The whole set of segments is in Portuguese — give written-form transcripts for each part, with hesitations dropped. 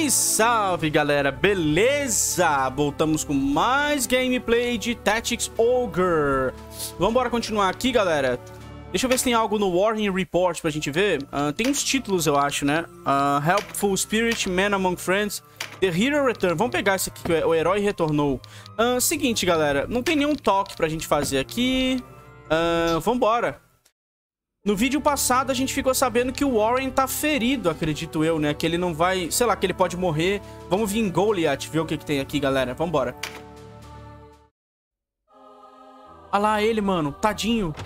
Salve, salve, galera, beleza? Voltamos com mais gameplay de Tactics Ogre. Vamos continuar aqui, galera. Deixa eu ver se tem algo no Warring Report pra gente ver. Tem uns títulos, eu acho, né? Helpful Spirit, Man Among Friends, The Hero Return. Vamos pegar esse aqui, que o herói retornou. Seguinte, galera, não tem nenhum toque pra gente fazer aqui. Vambora. No vídeo passado, a gente ficou sabendo que o Warren tá ferido, acredito eu, né? Que ele não vai... Sei lá, que ele pode morrer. Vamos vir em Goliath, ver o que tem aqui, galera. Vambora. Olha lá ele, mano. Tadinho.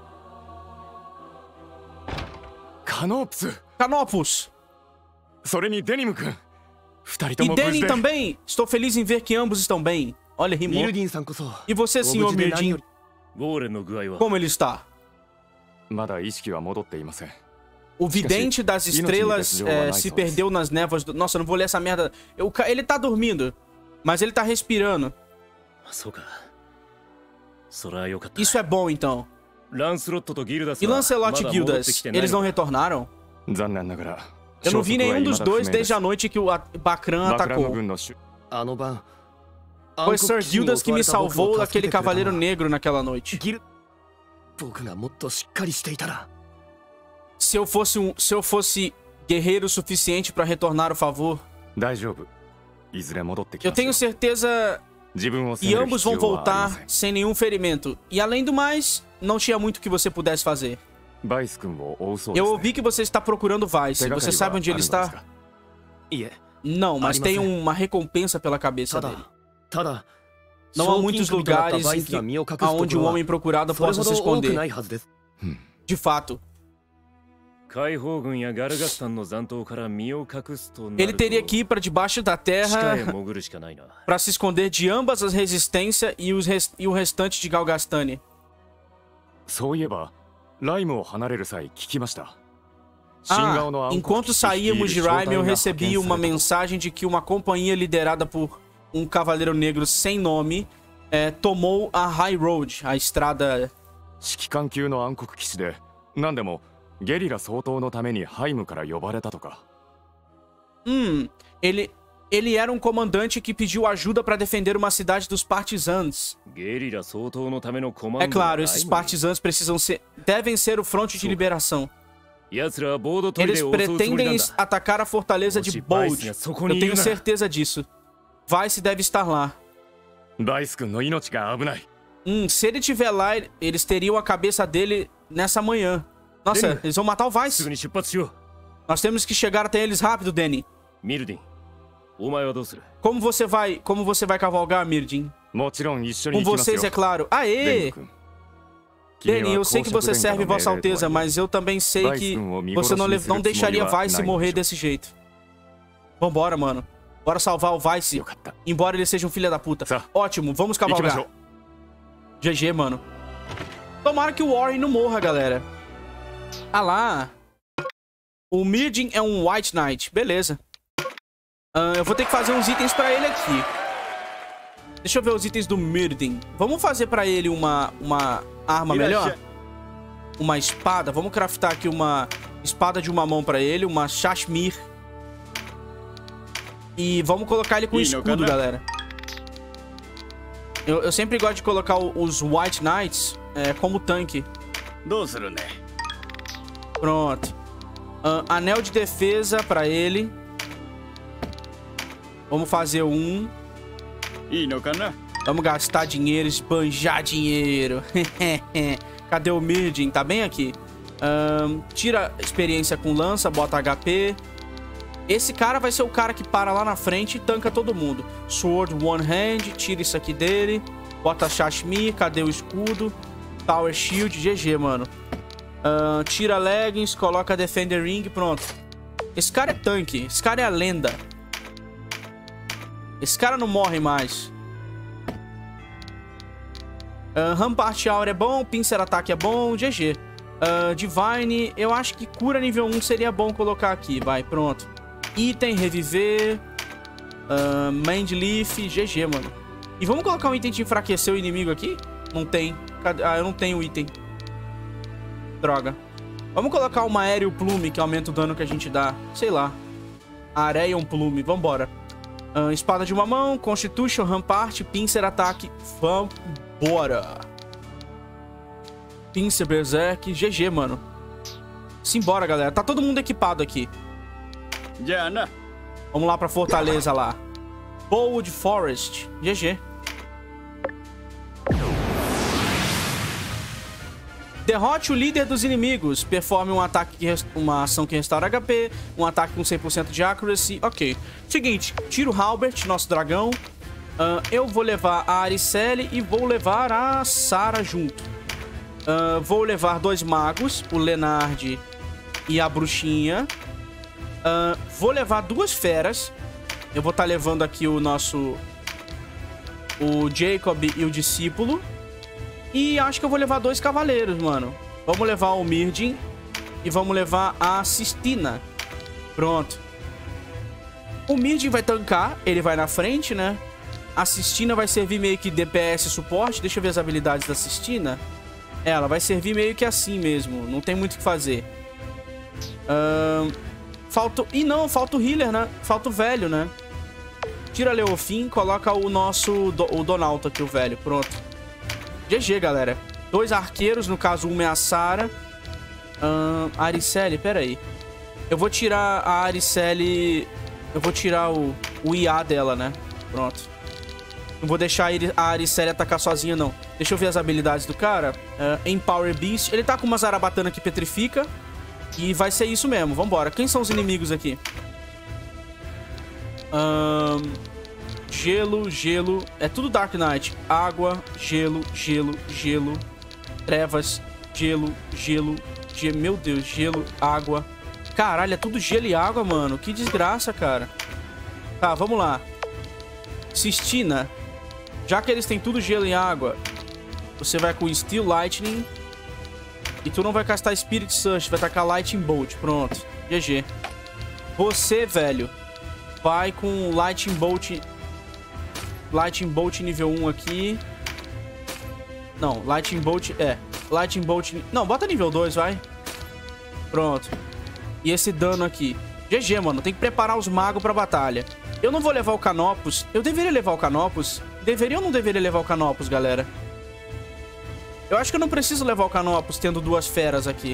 Canopus. E Denim também. Estou feliz em ver que ambos estão bem. Olha, rimou. E você, senhor Mirdin? Como ele está? O vidente das estrelas se perdeu nas névoas do... Nossa, eu não vou ler essa merda. Ele tá dormindo, mas ele tá respirando. Isso é bom, então. E Lancelot e Gildas, eles não retornaram? Eu não vi nenhum dos dois desde a noite que o Bakran atacou. Foi Sir Gildas que me salvou daquele cavaleiro negro naquela noite. Se eu fosse guerreiro suficiente pra retornar o favor, eu tenho certeza que ambos vão voltar sem nenhum ferimento. E além do mais, não tinha muito que você pudesse fazer. Eu ouvi que você está procurando Vice. Você sabe onde ele está? Não, mas tem uma recompensa pela cabeça dele. Não há muitos lugares onde um homem procurado possa se esconder. De fato. Ele teria que ir para debaixo da terra para se esconder de ambas as resistências e o restante de Galgastani. Enquanto saíamos de Rime, eu recebi uma mensagem de que uma companhia liderada por um cavaleiro negro sem nome tomou a High Road, a estrada... Ele era um comandante que pediu ajuda para defender uma cidade dos partisans. É claro, esses partisans devem ser o fronte de liberação. Eles pretendem atacar a fortaleza de Bold. Eu tenho certeza disso. Vice deve estar lá. Se ele estiver lá, eles teriam a cabeça dele nessa manhã. Nossa, eles vão matar o Vice. Nós temos que chegar até eles rápido, Danny. Como você vai cavalgar, Mirdin? Com vocês, é claro. Aê! Danny, eu sei que você serve Vossa Alteza, mas eu também sei que você não deixaria Vice morrer desse jeito. Vambora, mano. Bora salvar o Vice, embora ele seja um filho da puta. Ótimo, vamos cavalgar. GG, mano. Tomara que o Warren não morra, galera. Ah lá. O Mirdin é um White Knight. Beleza. Eu vou ter que fazer uns itens pra ele aqui. Deixa eu ver os itens do Mirdin. Vamos fazer pra ele uma arma melhor? Uma espada. Vamos craftar aqui uma espada de uma mão pra ele. Uma Shashmir. E vamos colocar ele com escudo, galera. Eu sempre gosto de colocar os White Knights como tanque. Pronto. Anel de defesa pra ele. Vamos fazer um. Vamos gastar dinheiro, esbanjar dinheiro. Cadê o Mirdin? Tá bem aqui. Tira experiência com lança, bota HP. Esse cara vai ser o cara que para lá na frente e tanca todo mundo. Sword One Hand, tira isso aqui dele. Bota Shashmir, cadê o escudo? Tower Shield, GG, mano. Tira Leggings, coloca Defender Ring, pronto. Esse cara é tanque, esse cara é a lenda. Esse cara não morre mais. Rampart Hour é bom, Pincer Attack é bom, GG. Divine, eu acho que cura nível 1 seria bom colocar aqui, vai, pronto. Item, reviver. Mind Leaf, GG, mano. E vamos colocar um item de enfraquecer o inimigo aqui? Não tem. Eu não tenho item. Droga. Vamos colocar uma Aéreo Plume que aumenta o dano que a gente dá. Sei lá. Areion Plume. Vambora. Espada de uma mão, Constitution, Rampart, Pincer, ataque. Vambora. Pincer, Berserk. GG, mano. Simbora, galera. Tá todo mundo equipado aqui. Vamos lá pra fortaleza lá. Bold Forest. GG. Derrote o líder dos inimigos. Performe um ataque uma ação que restaura HP. Um ataque com 100% de accuracy. Ok. Seguinte, tiro o Halbert, nosso dragão. Eu vou levar a Aricelle e vou levar a Sarah junto. Vou levar 2 magos, o Lenard e a bruxinha. Vou levar 2 feras. Eu vou estar levando aqui o nosso... o Jacob e o discípulo. E acho que eu vou levar 2 cavaleiros, mano. Vamos levar o Myrdin e vamos levar a Sistina. Pronto. O Myrdin vai tancar, ele vai na frente, né? A Sistina vai servir meio que DPS suporte. Deixa eu ver as habilidades da Sistina. Ela vai servir meio que assim mesmo. Não tem muito o que fazer. Falta... Ih, não, falta o healer, né? Falta o velho, né? Tira Leofim, coloca o nosso... o Donalto aqui, o velho. Pronto. GG, galera. 2 arqueiros, no caso, uma é a Sarah. Aricelle, pera aí. Eu vou tirar a Aricelle... Eu vou tirar o IA dela, né? Pronto. Não vou deixar a Aricelle atacar sozinha, não. Deixa eu ver as habilidades do cara. Empower Beast. Ele tá com uma Zarabatana que petrifica. E vai ser isso mesmo. Vambora. Quem são os inimigos aqui? Gelo, gelo. É tudo Dark Knight. Água, gelo, gelo, gelo. Trevas, gelo, gelo. Meu Deus, gelo, água. Caralho, é tudo gelo e água, mano. Que desgraça, cara. Tá, vamos lá. Sistina. Já que eles têm tudo gelo e água, você vai com Steel Lightning. E tu não vai castar Spirit Surge. Vai tacar Lightning Bolt. Pronto. GG. Você, velho, vai com Lightning Bolt... Lightning Bolt nível 1 aqui. Não, Lightning Bolt... Lightning Bolt... Não, bota nível 2, vai. Pronto. E esse dano aqui. GG, mano. Tem que preparar os magos pra batalha. Eu não vou levar o Canopus. Eu deveria levar o Canopus? Deveria ou não deveria levar o Canopus, galera? Eu acho que eu não preciso levar o Canopus tendo 2 feras aqui.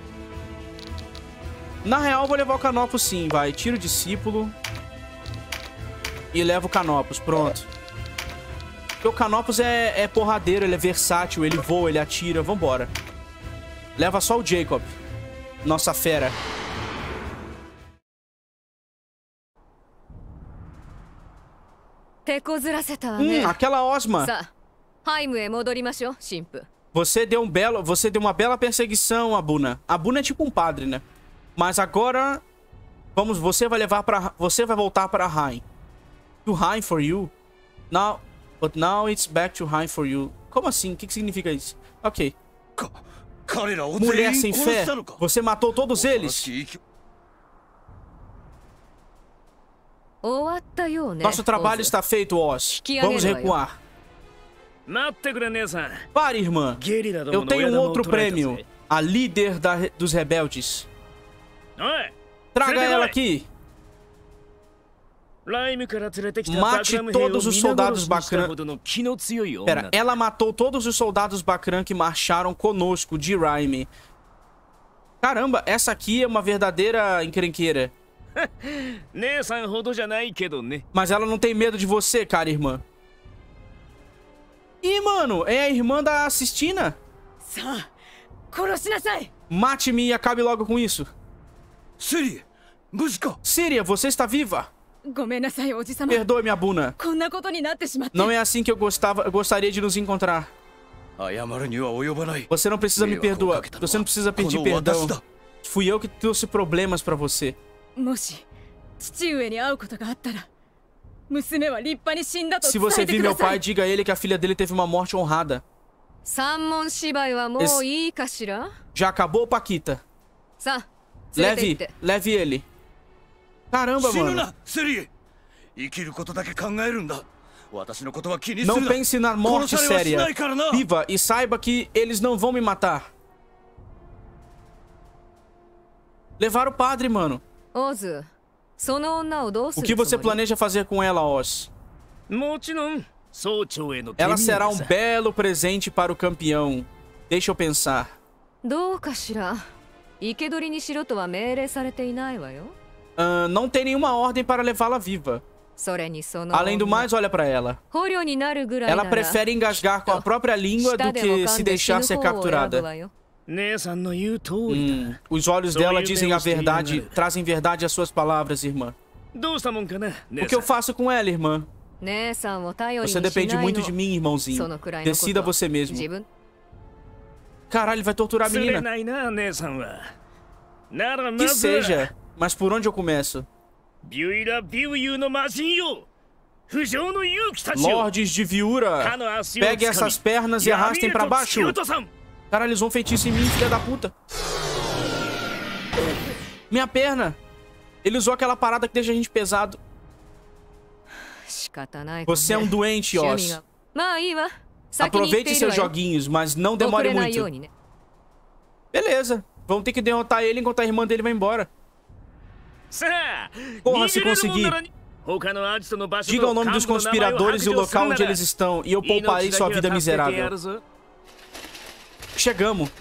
Na real, eu vou levar o Canopus sim, vai. Tiro o discípulo. E levo o Canopus. Pronto. Porque o Canopus é porradeiro, ele é versátil, ele voa, ele atira. Vambora. Leva só o Jacob. Nossa fera. Aquela Osma. Você deu uma bela perseguição, Abuna. Abuna é tipo um padre, né? Mas agora... Você vai voltar para Hain. To Hain for you? Now... But now it's back to Hain for you. Como assim? O que significa isso? Ok. Mulher sem fé. Você matou todos eles? Nosso trabalho está feito, Oz. Vamos recuar. Pare, irmã. Eu tenho um outro prêmio. A líder dos rebeldes. Traga ela aqui. Mate todos os soldados Bakran. Pera, ela matou todos os soldados Bakran que marcharam conosco de Raime. Caramba, essa aqui é uma verdadeira encrenqueira. Mas ela não tem medo de você, cara, irmã. Ih, mano, é a irmã da Sistina. Mate-me e acabe logo com isso. Síria, você está viva? Perdoe-me, Abuna. Não é assim que eu gostaria de nos encontrar. Você não precisa me perdoar. Você não precisa pedir perdão. Fui eu que trouxe problemas pra você. Se você vir meu pai, diga a ele que a filha dele teve uma morte honrada. Já acabou, Paquita? Leve ele. Caramba, mano. Não pense na morte séria. Viva e saiba que eles não vão me matar. Levaram o padre, mano. O que você planeja fazer com ela, Oz? Ela será um belo presente para o campeão. Deixa eu pensar. Não tem nenhuma ordem para levá-la viva. Além do mais, olha para ela. Ela prefere engasgar com a própria língua do que se deixar ser capturada. Os olhos dela dizem a verdade, trazem verdade às suas palavras, irmã. O que eu faço com ela, irmã? Você depende muito de mim, irmãozinho. Decida você mesmo. Caralho, ele vai torturar a menina. Que seja, mas por onde eu começo? Lordes de Viura, pegue essas pernas e arrastem pra baixo. Caralho, eles vão feitiço em mim, filha da puta. Minha perna. Ele usou aquela parada que deixa a gente pesado. Você é um doente, Oz. Aproveite seus joguinhos, mas não demore muito. Beleza. Vamos ter que derrotar ele enquanto a irmã dele vai embora. Porra, se conseguir. Diga o nome dos conspiradores e o local onde eles estão, e eu pouparei sua vida miserável. Chegamos.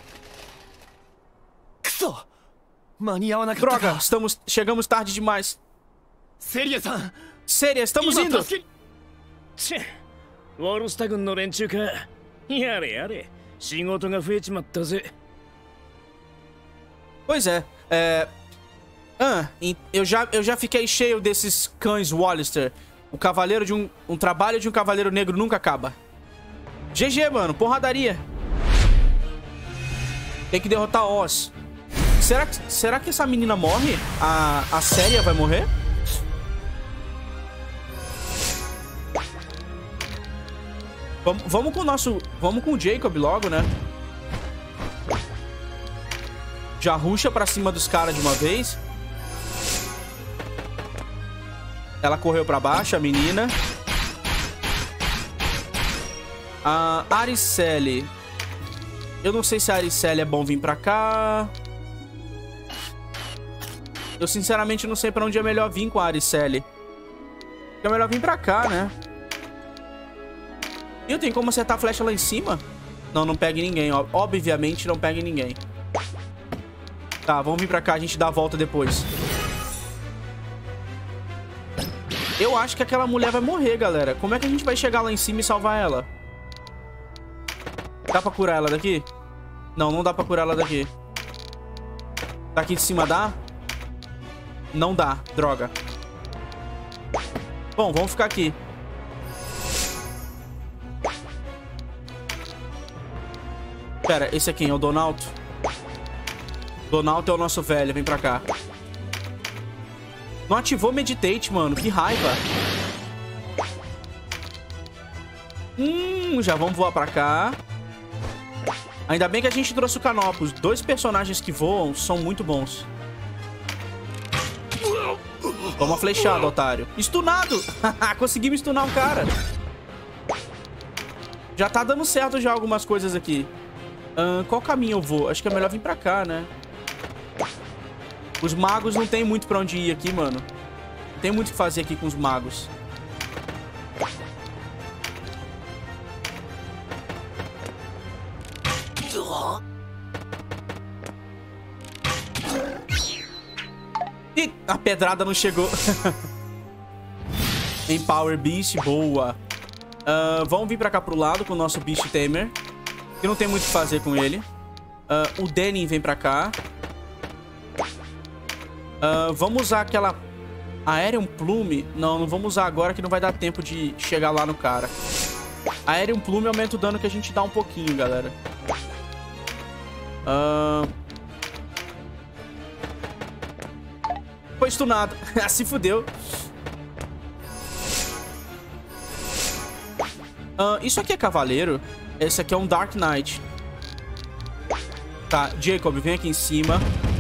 Droga, chegamos tarde demais. Séria, estamos indo. Pois é, eu já fiquei cheio desses cães Wallister. O cavaleiro de um trabalho de um cavaleiro negro nunca acaba. GG, mano, porradaria. Tem que derrotar Oz. Será que essa menina morre? A Séria vai morrer? Vamos com o Jacob logo, né? Já rusha pra cima dos caras de uma vez. Ela correu pra baixo, a menina. A Ariceli. Eu não sei se a Ariceli é bom vir pra cá. Eu sinceramente não sei pra onde é melhor vir com a Ariceli. É melhor vir pra cá, né? E tem como acertar a flecha lá em cima? Não, não pegue ninguém, ó. Obviamente não pegue ninguém. Tá, vamos vir pra cá, a gente dá a volta depois. Eu acho que aquela mulher vai morrer, galera. Como é que a gente vai chegar lá em cima e salvar ela? Dá pra curar ela daqui? Não, não dá pra curar ela daqui. Daqui de cima dá? Não dá, droga. Bom, vamos ficar aqui. Pera, esse aqui é o Donalto. Donalto é o nosso velho, vem pra cá. Não ativou Meditate, mano, que raiva. Já vamos voar pra cá. Ainda bem que a gente trouxe o Canopus. 2 personagens que voam são muito bons. Toma flechada, otário. Stunado! Conseguimos stunar um cara. Já tá dando certo já algumas coisas aqui. Qual caminho eu vou? Acho que é melhor vir pra cá, né? Os magos não tem muito pra onde ir aqui, mano. Não tem muito o que fazer aqui com os magos. Ih, a pedrada não chegou. Empower Beast, boa. Vamos vir pra cá pro lado com o nosso Beast Tamer. Que não tem muito o que fazer com ele. O Denning vem pra cá. Vamos usar aquela... Aerium Plume. Não, não vamos usar agora que não vai dar tempo de chegar lá no cara. Aerium Plume aumenta o dano que a gente dá um pouquinho, galera. Foi stunado. Se fudeu. Isso aqui é cavaleiro. Esse aqui é um Dark Knight. Tá, Jacob, vem aqui em cima.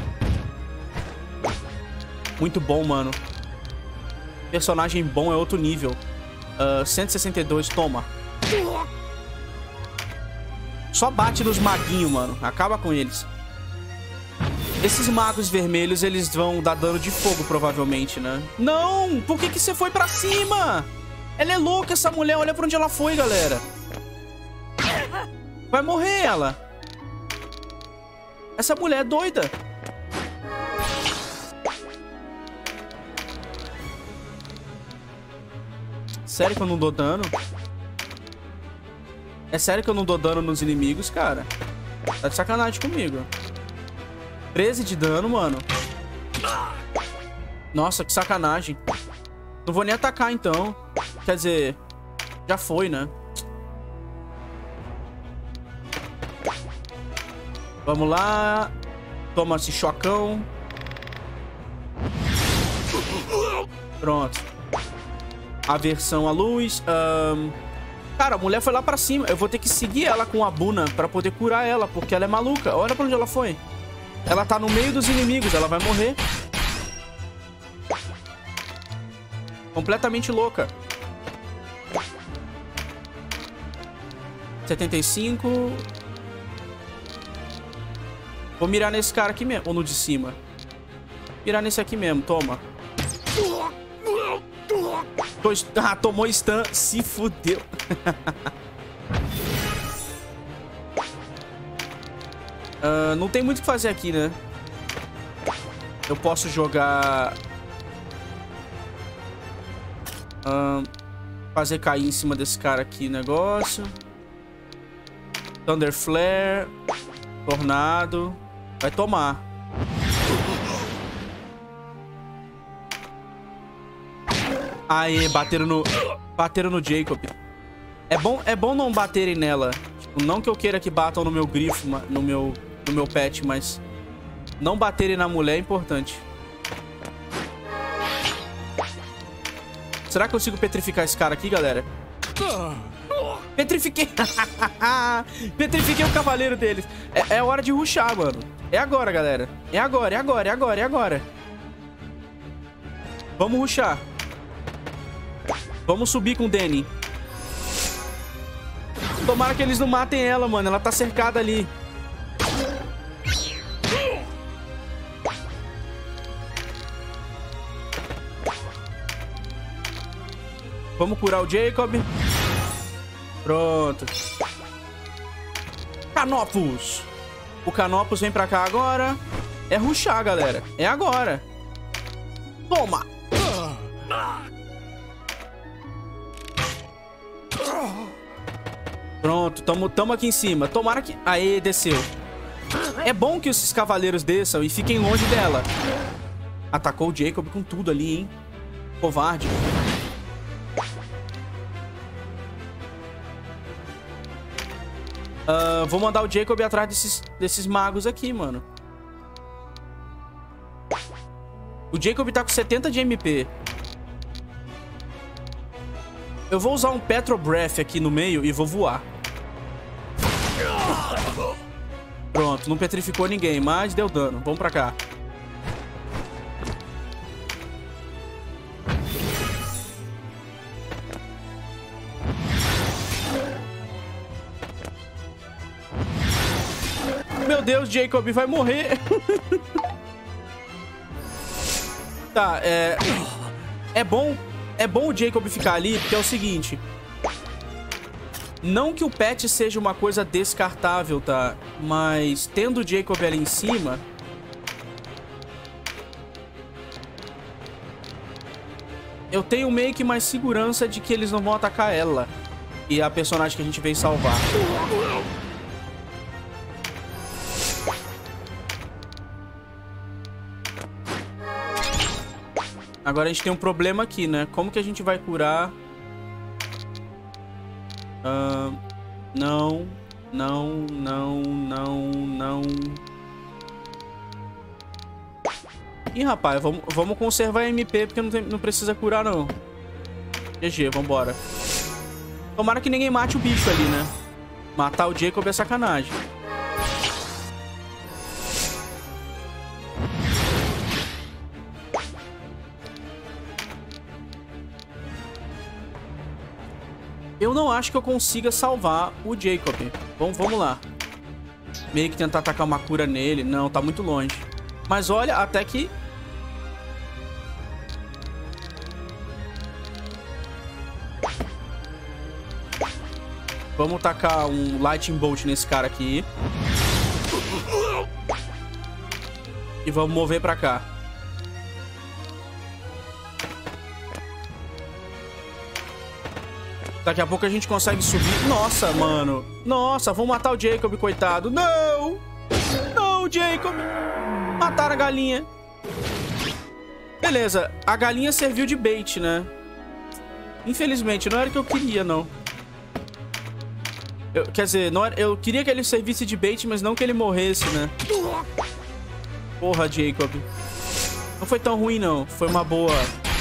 Muito bom, mano. Personagem bom é outro nível. 162, toma. Só bate nos maguinhos, mano. Acaba com eles. Esses magos vermelhos, eles vão dar dano de fogo, provavelmente, né? Não! Por que você foi pra cima? Ela é louca, essa mulher. Olha pra onde ela foi, galera. Vai morrer, ela. Essa mulher é doida. Sério que eu não dou dano? É sério que eu não dou dano nos inimigos, cara? Tá de sacanagem comigo. 13 de dano, mano. Nossa, que sacanagem. Não vou nem atacar, então. Quer dizer, já foi, né? Vamos lá. Toma esse chocão. Pronto. Aversão à luz. Cara, a mulher foi lá pra cima. Eu vou ter que seguir ela com a Buna pra poder curar ela, porque ela é maluca. Olha pra onde ela foi. Ela tá no meio dos inimigos. Ela vai morrer. Completamente louca. 75. Vou mirar nesse cara aqui mesmo. Ou no de cima. Mirar nesse aqui mesmo. Toma. Ah, tomou stun. Se fudeu. Não tem muito o que fazer aqui, né? Eu posso jogar... fazer cair em cima desse cara aqui o negócio. Thunder Flare. Tornado. Vai tomar. Aê, bateram no Jacob. É bom não baterem nela. Tipo, não que eu queira que batam no meu grifo, no meu pet, mas não baterem na mulher é importante. Será que eu consigo petrificar esse cara aqui, galera? Petrifiquei. Petrifiquei o cavaleiro deles. É hora de rushar, mano. É agora, galera. É agora, é agora, é agora, é agora. Vamos rushar. Vamos subir com o Danny. Tomara que eles não matem ela, mano. Ela tá cercada ali. Vamos curar o Jacob. Pronto. Canopus. O Canopus vem pra cá agora. É rushar, galera. É agora. Toma. Pronto, tamo aqui em cima. Tomara que... Aê, desceu. É bom que esses cavaleiros desçam e fiquem longe dela. Atacou o Jacob com tudo ali, hein? Covarde. Vou mandar o Jacob atrás desses magos aqui, mano. O Jacob tá com 70 de MP. Eu vou usar um Petro Breath aqui no meio e vou voar. Pronto, não petrificou ninguém, mas deu dano. Vamos pra cá. Meu Deus, Jacob vai morrer. Tá, é bom o Jacob ficar ali, porque é o seguinte. Não que o pet seja uma coisa descartável, tá? Mas tendo o Jacob ali em cima... eu tenho meio que mais segurança de que eles não vão atacar ela. E a personagem que a gente veio salvar. Agora a gente tem um problema aqui, né? Como que a gente vai curar? Não. Ih, rapaz, vamos conservar a MP, porque não precisa curar, não. GG, vambora. Tomara que ninguém mate o bicho ali, né? Matar o Jacob é sacanagem. Eu não acho que eu consiga salvar o Jacob. Vamos lá. Meio que tentar atacar uma cura nele. Não, tá muito longe. Mas olha, até que... Vamos tacar um Lightning Bolt nesse cara aqui. E vamos mover pra cá. Daqui a pouco a gente consegue subir. Nossa, mano. Nossa, vamos matar o Jacob, coitado. Não! Não, Jacob! Mataram a galinha. Beleza, a galinha serviu de bait, né? Infelizmente, não era o que eu queria, não. Quer dizer, não era, eu queria que ele servisse de bait, mas não que ele morresse, né? Porra, Jacob. Não foi tão ruim, não. Foi uma boa...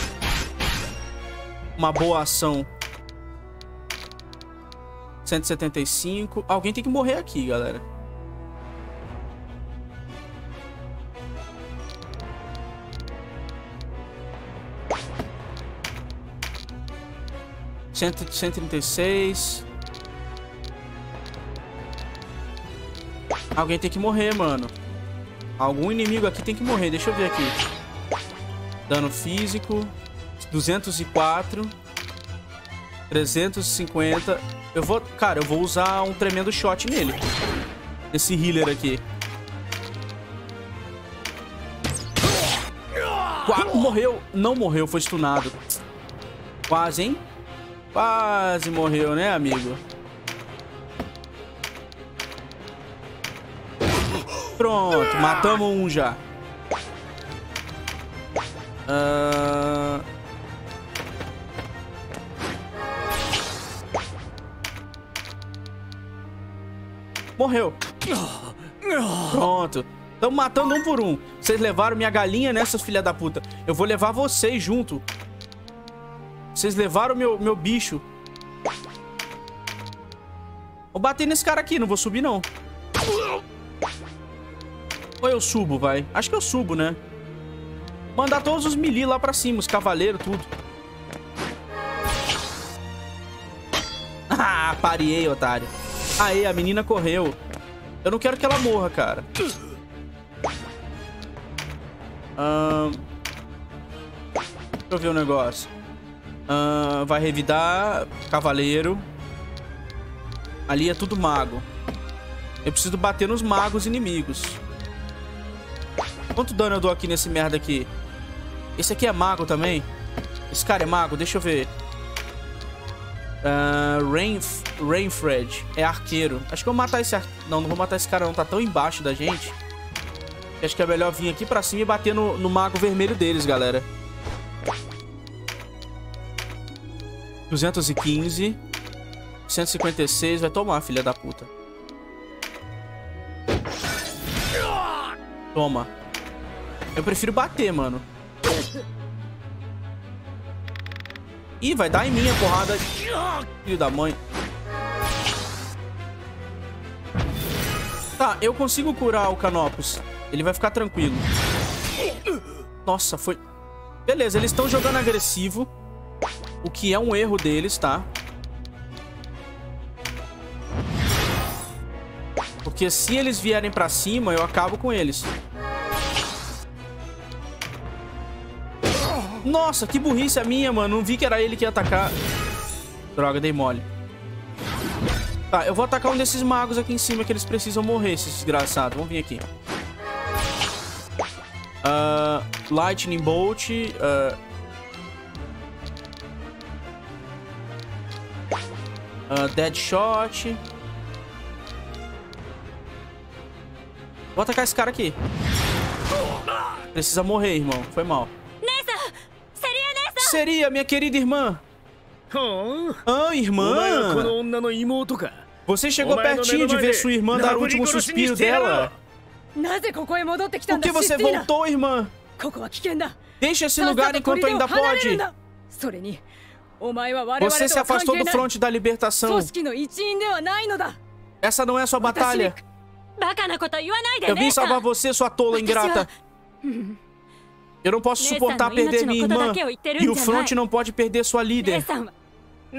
Uma boa ação. 175. Alguém tem que morrer aqui, galera. Cento 136. Alguém tem que morrer, mano. Algum inimigo aqui tem que morrer. Deixa eu ver aqui. Dano físico. 204. 350. Eu vou... Cara, eu vou usar um tremendo shot nele. Esse healer aqui. Morreu. Não morreu, foi stunado. Quase, hein? Quase morreu, né, amigo? Pronto, matamos um já. Morreu. Pronto. Estamos matando um por um. Vocês levaram minha galinha, né, seus filha da puta? Eu vou levar vocês junto. Vocês levaram meu bicho. Vou bater nesse cara aqui, não vou subir, não. Ou eu subo, vai? Acho que eu subo, né? Mandar todos os melee lá pra cima, os cavaleiros, tudo. Ah, parei, otário. Aê, a menina correu. Eu não quero que ela morra, cara. Deixa eu ver um negócio. Vai revidar cavaleiro. Ali é tudo mago. Eu preciso bater nos magos inimigos. Quanto dano eu dou aqui nesse merda aqui? Esse aqui é mago também? Esse cara é mago? Deixa eu ver. Rainfred é arqueiro. Acho que eu vou matar esse arqueiro. Não vou matar esse cara não. Tá tão embaixo da gente. Acho que é melhor vir aqui pra cima e bater no mago vermelho deles, galera. 215. 156. Vai tomar, filha da puta. Toma. Eu prefiro bater, mano. Ih, vai dar em mim a porrada. Filho da mãe. Tá, eu consigo curar o Canopus. Ele vai ficar tranquilo. Nossa, foi... Beleza, eles estão jogando agressivo. O que é um erro deles, tá? Porque se eles vierem pra cima, eu acabo com eles. Nossa, que burrice a minha, mano. Não vi que era ele que ia atacar. Droga, dei mole. Tá, eu vou atacar um desses magos aqui em cima, que eles precisam morrer, esses desgraçados. Vamos vir aqui. Lightning Bolt. Deadshot. Vou atacar esse cara aqui. Precisa morrer, irmão. Foi mal. Seria, minha querida irmã. Ah, irmã? Você chegou pertinho de ver sua irmã dar o último suspiro dela? Por que você voltou, irmã? Deixa esse lugar enquanto ainda pode. Você se afastou do fronte da libertação. Essa não é sua batalha. Eu vim salvar você, sua tola ingrata. Eu não posso suportar perder minha irmã. E o fronte não pode perder sua líder.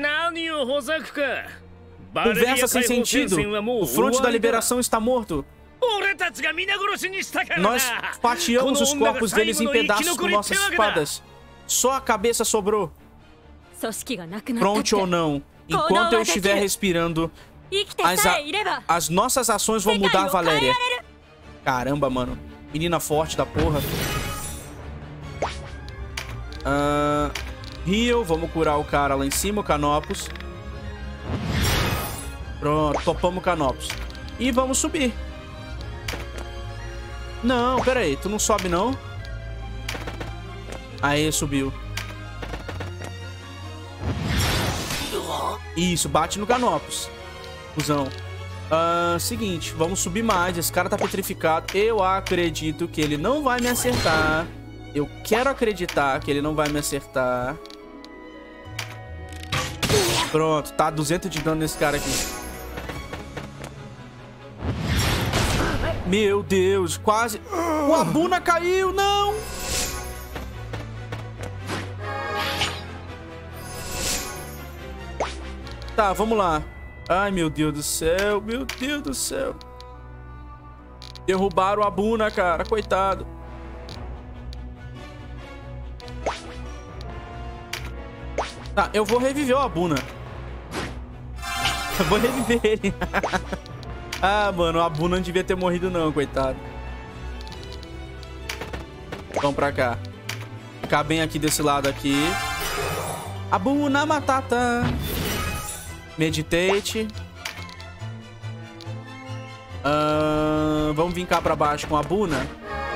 Conversa sem sentido. O fronte da liberação está morto. Nós fatiamos os corpos deles em pedaços com nossas espadas. Só a cabeça sobrou. Pronto ou não, enquanto eu estiver respirando, as nossas ações vão mudar, Valéria. Caramba, mano. Menina forte da porra. Heal, vamos curar o cara lá em cima, o Canopus. Pronto, topamos o Canopus. E vamos subir. Não, pera aí, tu não sobe não? Aí, subiu. Isso, bate no Canopus. Cusão. Seguinte, vamos subir mais. Esse cara tá petrificado. Eu acredito que ele não vai me acertar. Eu quero acreditar que ele não vai me acertar. Pronto, tá 200 de dano nesse cara aqui. Meu Deus, quase. O Abuna caiu, não! Tá, vamos lá. Ai, meu Deus do céu. Meu Deus do céu. Derrubaram o Abuna, cara. Coitado. Tá, eu vou reviver o Abuna. Eu vou reviver ele. Ah, mano, o Abuna não devia ter morrido não, coitado. Vamos pra cá. Ficar bem aqui desse lado aqui. Abuna Matata. Meditate. Vamos vir cá pra baixo com a Abuna.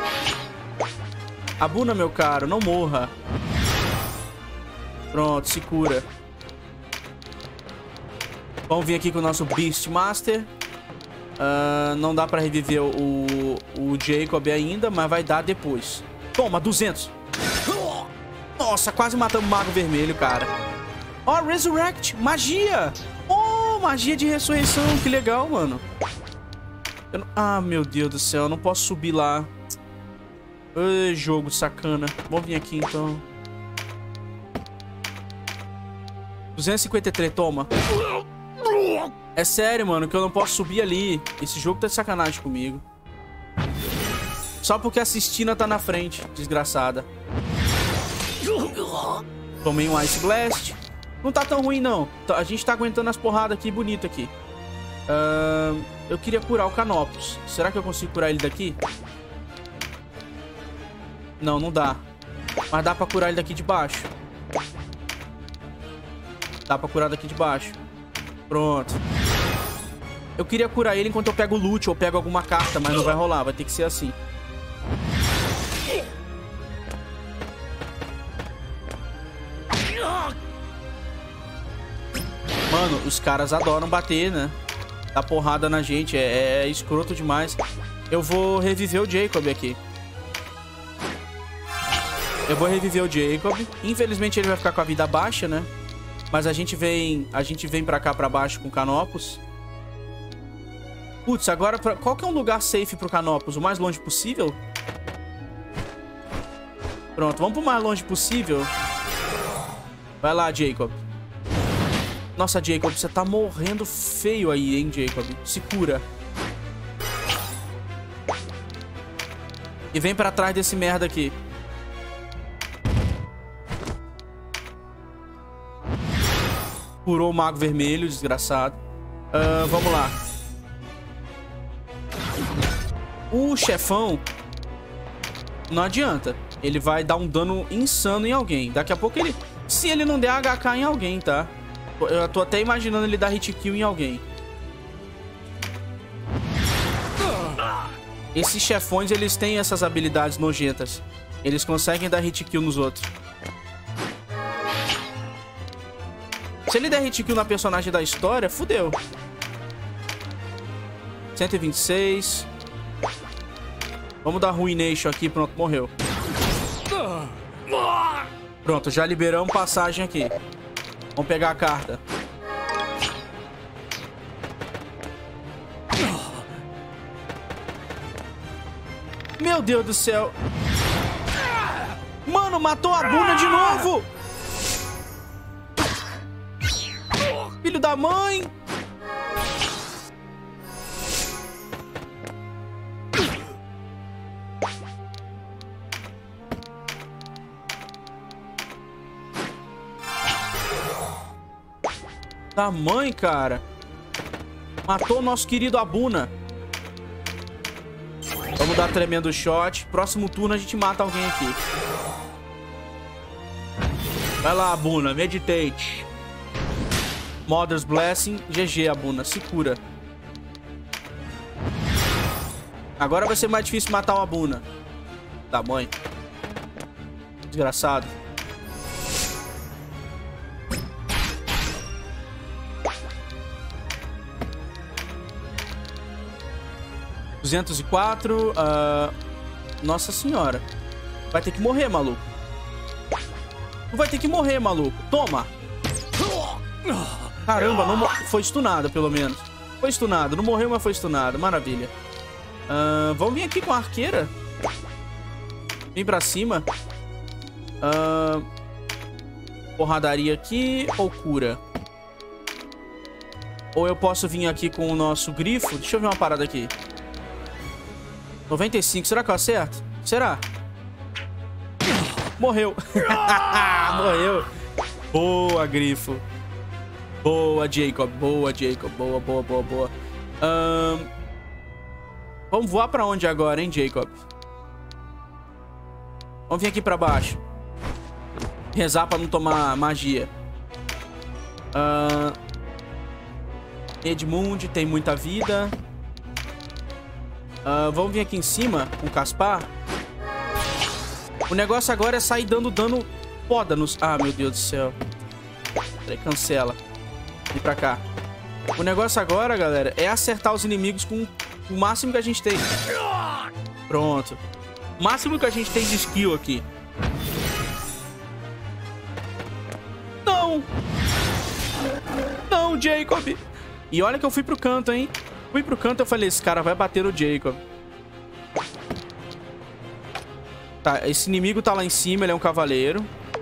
Abuna, meu caro, não morra. Pronto, se cura. Vamos vir aqui com o nosso Beastmaster. Não dá pra reviver o Jacob ainda, mas vai dar depois. Toma, 200. Nossa, quase matamos o Mago Vermelho, cara. Ó, Resurrect, magia. Oh, magia de ressurreição, que legal, mano. Ah, meu Deus do céu, eu não posso subir lá. Ai, jogo sacana. Vamos vir aqui, então. 253, toma. É sério, mano, que eu não posso subir ali. Esse jogo tá de sacanagem comigo. Só porque a Cistina tá na frente, desgraçada. Tomei um Ice Blast. Não tá tão ruim, não. A gente tá aguentando as porradas aqui, bonito aqui. Eu queria curar o Canopus. Será que eu consigo curar ele daqui? Não, não dá. Mas dá pra curar ele daqui de baixo. Dá pra curar daqui de baixo. Pronto. Eu queria curar ele enquanto eu pego o loot ou pego alguma carta, mas não vai rolar. Vai ter que ser assim. Mano, os caras adoram bater, né? Dar porrada na gente. É escroto demais. Eu vou reviver o Jacob aqui. Eu vou reviver o Jacob. Infelizmente ele vai ficar com a vida baixa, né? Mas a gente vem pra cá, pra baixo com o Canopus. Putz, agora qual que é um lugar safe pro Canopus? O mais longe possível? Pronto, vamos pro mais longe possível. Vai lá, Jacob. Nossa, Jacob, você tá morrendo feio aí, hein, Jacob? Se cura. E vem pra trás desse merda aqui. Curou o Mago Vermelho, desgraçado. Vamos lá. O chefão... Não adianta. Ele vai dar um dano insano em alguém. Daqui a pouco ele... Se ele não der HK em alguém, tá? Eu tô até imaginando ele dar hit kill em alguém. Esses chefões, eles têm essas habilidades nojentas. Eles conseguem dar hit kill nos outros. Se ele der hit kill na personagem da história, fudeu. 126. Vamos dar Ruination aqui. Pronto, morreu. Pronto, já liberamos passagem aqui. Vamos pegar a carta. Meu Deus do céu. Mano, matou a Abuna de novo. Filho da mãe. Tamanho, cara. Matou o nosso querido Abuna. Vamos dar tremendo shot. Próximo turno a gente mata alguém aqui. Vai lá, Abuna. Meditate. Mother's Blessing. GG, Abuna. Se cura. Agora vai ser mais difícil matar o Abuna. Tamanho. Desgraçado. ...204... Nossa senhora. Vai ter que morrer, maluco. Tu vai ter que morrer, maluco. Toma. Caramba, não foi stunado, pelo menos. Foi stunado. Não morreu, mas foi stunado. Maravilha. Vamos vir aqui com a arqueira. Vem pra cima. Porradaria aqui ou cura? Ou eu posso vir aqui com o nosso grifo? Deixa eu ver uma parada aqui. 95, será que eu acerto? Será? Morreu. Morreu. Boa, grifo. Boa, Jacob. Boa, Jacob. Boa, boa, boa, boa. Vamos voar pra onde agora, hein, Jacob? Vamos vir aqui pra baixo. Rezar pra não tomar magia. Edmund tem muita vida. Vamos vir aqui em cima com o Caspar. O negócio agora é sair dando dano foda nos... Ah, meu Deus do céu. Peraí, cancela. Vem pra cá. O negócio agora, galera, é acertar os inimigos com o máximo que a gente tem. Pronto. O máximo que a gente tem de skill aqui. Não! Não, Jacob! E olha que eu fui pro canto, hein? Fui pro canto e eu falei, esse cara vai bater o Jacob. Tá, esse inimigo tá lá em cima, ele é um cavaleiro.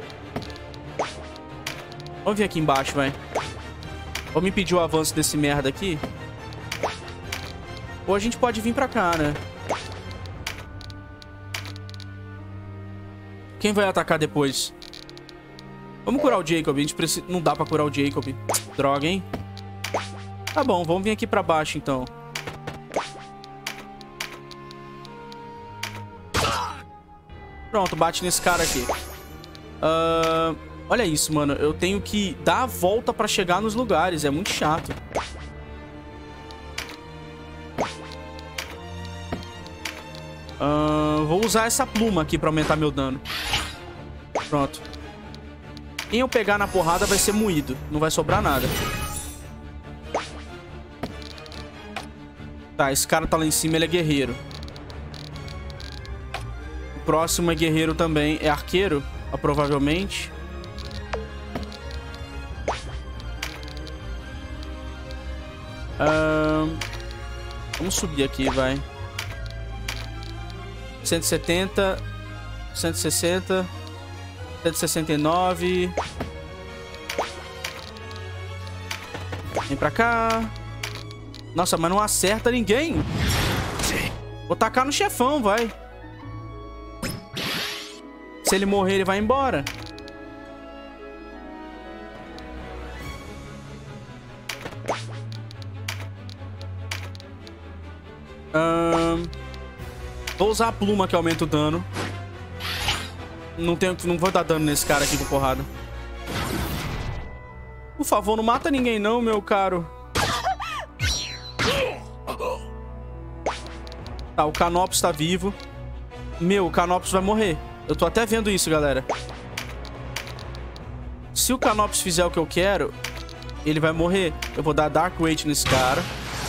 Vamos vir aqui embaixo, vai. Vamos impedir o avanço desse merda aqui. Ou a gente pode vir pra cá, né? Quem vai atacar depois? Vamos curar o Jacob. A gente precisa... Não dá pra curar o Jacob. Droga, hein? Tá bom, vamos vir aqui pra baixo, então. Pronto, bate nesse cara aqui. Olha isso, mano. Eu tenho que dar a volta pra chegar nos lugares. É muito chato. Vou usar essa pluma aqui pra aumentar meu dano. Pronto. Quem eu pegar na porrada vai ser moído. Não vai sobrar nada. Tá, esse cara tá lá em cima, ele é guerreiro. O próximo é guerreiro também. É arqueiro, provavelmente. Vamos subir aqui, vai. 170. 160. 169. Vem pra cá. Nossa, mas não acerta ninguém. Vou tacar no chefão, vai. Se ele morrer, ele vai embora. Vou usar a pluma que aumenta o dano. Não vou dar dano nesse cara aqui com porrada. Por favor, não mata ninguém não, meu caro. Tá, o Canopus tá vivo. Meu, o Canopus vai morrer. Eu tô até vendo isso, galera. Se o Canopus fizer o que eu quero, ele vai morrer. Eu vou dar Dark Weight nesse cara.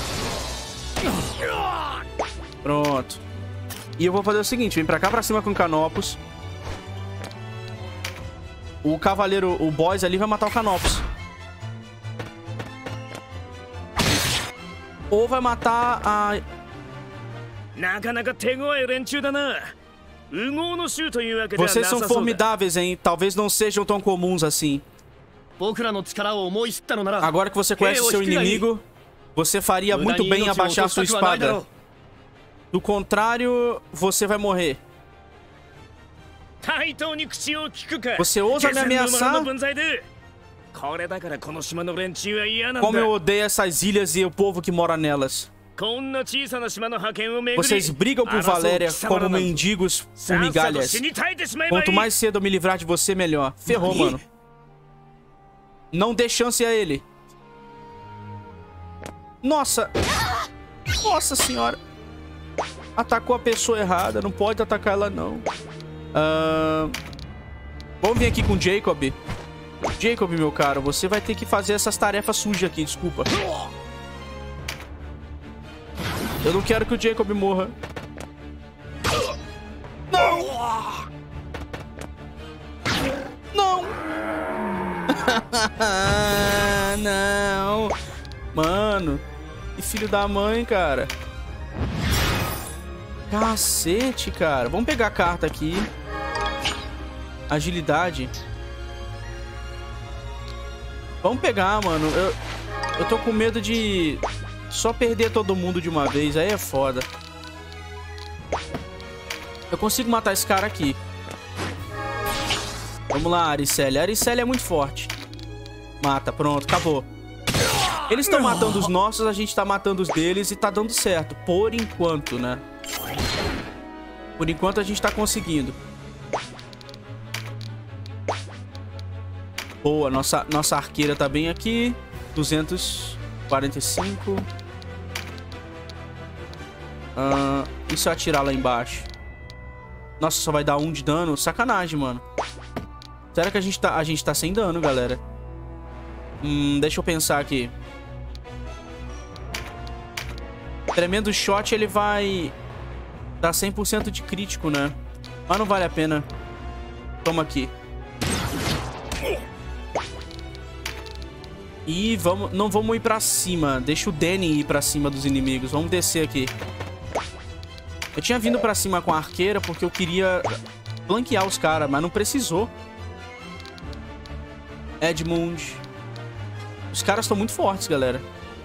Pronto. E eu vou fazer o seguinte, vem pra cá pra cima com o Canopus. O cavaleiro, o boss ali vai matar o Canopus. Ou vai matar a... Vocês são formidáveis, hein? Talvez não sejam tão comuns assim. Agora que você conhece o seu inimigo, você faria muito bem em abaixar sua espada. Do contrário, você vai morrer. Você ousa me ameaçar? Como eu odeio essas ilhas e o povo que mora nelas. Vocês brigam por Valéria como mendigos por migalhas. Quanto mais cedo eu me livrar de você, melhor. Ferrou, mano. Não dê chance a ele. Nossa. Nossa senhora. Atacou a pessoa errada. Não pode atacar ela, não. Vamos vir aqui com o Jacob. Jacob, meu caro, você vai ter que fazer essas tarefas sujas aqui, desculpa. Eu não quero que o Jacob morra. Não! Não! Não! Mano, que filho da mãe, cara. Cacete, cara. Vamos pegar a carta aqui. Agilidade. Vamos pegar, mano. Eu tô com medo de só perder todo mundo de uma vez. Aí é foda. Eu consigo matar esse cara aqui. Vamos lá, Ariceli. A Ariceli é muito forte. Mata, pronto, acabou. Eles estão matando os nossos, a gente tá matando os deles e tá dando certo. Por enquanto, né? Por enquanto a gente tá conseguindo. Boa, nossa arqueira tá bem aqui. 245. E se eu atirar lá embaixo? Nossa, só vai dar 1 de dano? Sacanagem, mano. Será que a gente tá sem dano, galera? Deixa eu pensar aqui. Tremendo shot, ele vai dar 100% de crítico, né? Mas não vale a pena. Toma aqui. E não vamos ir pra cima. Deixa o Danny ir pra cima dos inimigos. Vamos descer aqui. Eu tinha vindo pra cima com a arqueira porque eu queria flanquear os caras, mas não precisou. Edmund. Os caras estão muito fortes, galera.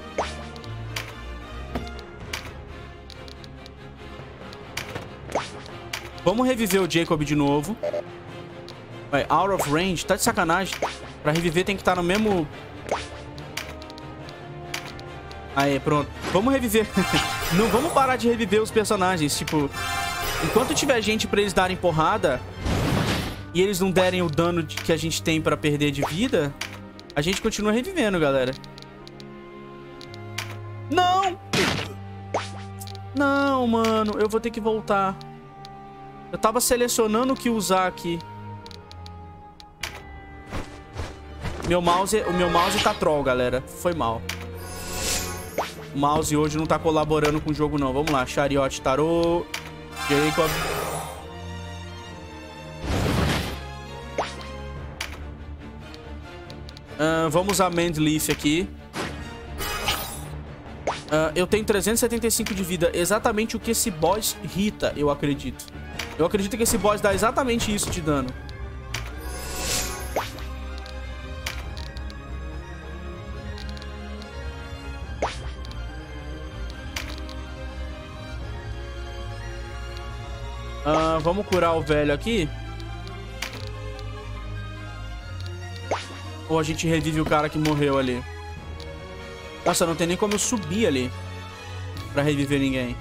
Vamos reviver o Jacob de novo. Vai, out of range. Tá de sacanagem. Pra reviver tem que estar no mesmo... Aí, pronto. Vamos reviver. Não vamos parar de reviver os personagens. Tipo, enquanto tiver gente pra eles darem porrada e eles não derem o dano que a gente tem pra perder de vida, a gente continua revivendo, galera. Não! Não, mano. Eu vou ter que voltar. Eu tava selecionando o que usar aqui. O meu mouse tá troll, galera. Foi mal. O mouse hoje não tá colaborando com o jogo, não. Vamos lá. Chariot Tarot. Jacob. Vamos usar Mendleaf aqui. Eu tenho 375 de vida. Exatamente o que esse boss irrita, eu acredito. Eu acredito que esse boss dá exatamente isso de dano. Vamos curar o velho aqui. Ou a gente revive o cara que morreu ali. Nossa, não tem nem como eu subir ali pra reviver ninguém.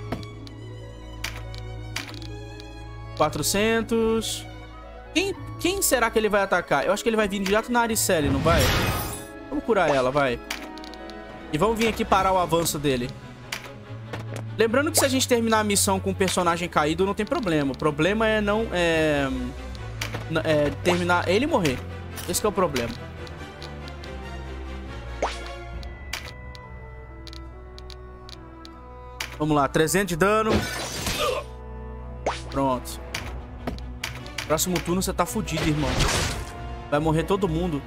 400. Quem será que ele vai atacar? Eu acho que ele vai vir direto na Ariceli, não vai? Vamos curar ela, vai. E vamos vir aqui parar o avanço dele. Lembrando que se a gente terminar a missão com um personagem caído, não tem problema. O problema é não... terminar ele morrer. Esse que é o problema. Vamos lá, 300 de dano. Pronto. Próximo turno você tá fudido, irmão. Vai morrer todo mundo.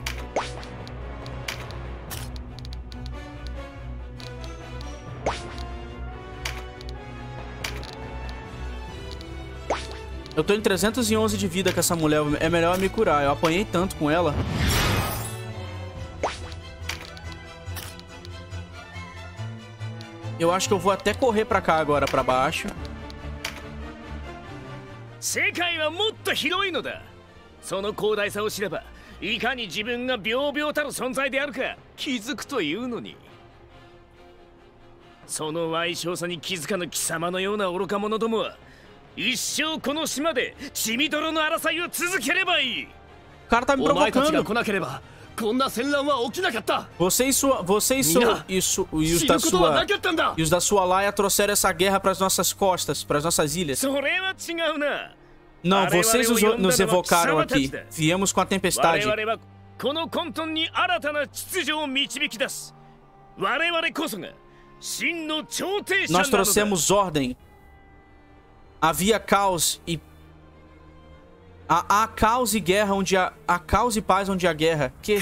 Eu tô em 311 de vida com essa mulher. É melhor eu me curar. Eu apanhei tanto com ela. Eu acho que eu vou até correr pra cá agora, pra baixo. いかに自分が平々たる存在であるか気づくというのに。その矮小さに気づかぬ貴様のような愚か者どもは一生この島で血みどろの争いを続ければいい。お前たちが来なければこんな戦乱は起きなかった。 Vocês e os da sua laia trouxeram essa guerra para as nossas costas, para as nossas ilhas. Não, vocês nos evocaram aqui. Viemos com a tempestade. Nós trouxemos ordem. Havia caos e... Há caos e guerra onde há caos e paz onde há guerra. Que...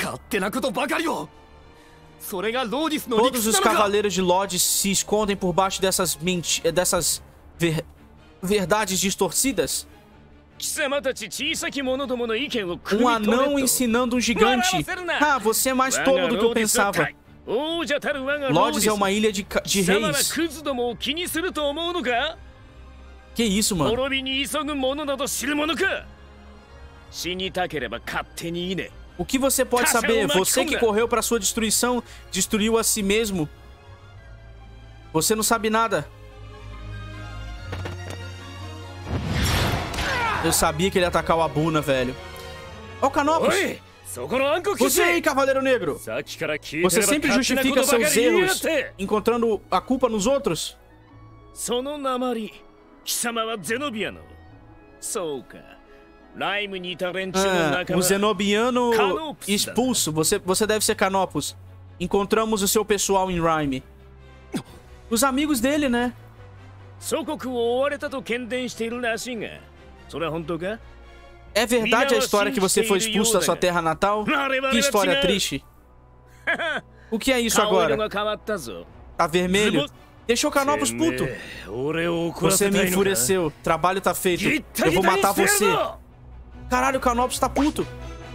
Todos os cavaleiros de Lodz se escondem por baixo dessas verdades distorcidas. Um anão ensinando um gigante. Ah, você é mais tolo do que eu pensava. Lodz é uma ilha de reis. Que isso, mano? O que você pode saber? Você que correu para sua destruição, destruiu a si mesmo. Você não sabe nada. Eu sabia que ele ia atacar o Abuna, velho. Ó o Canopus. Você aí, Cavaleiro Negro. Você sempre justifica seus erros, encontrando a culpa nos outros? O Zenobiano expulso. Você deve ser Canopus. Encontramos o seu pessoal em Rhyme. Os amigos dele, né? É verdade a história que você foi expulso da sua terra natal? Que história triste. O que é isso agora? Tá vermelho? Deixou o Canopus puto. Você me enfureceu. Trabalho tá feito. Eu vou matar você. Caralho, o Canopus tá puto.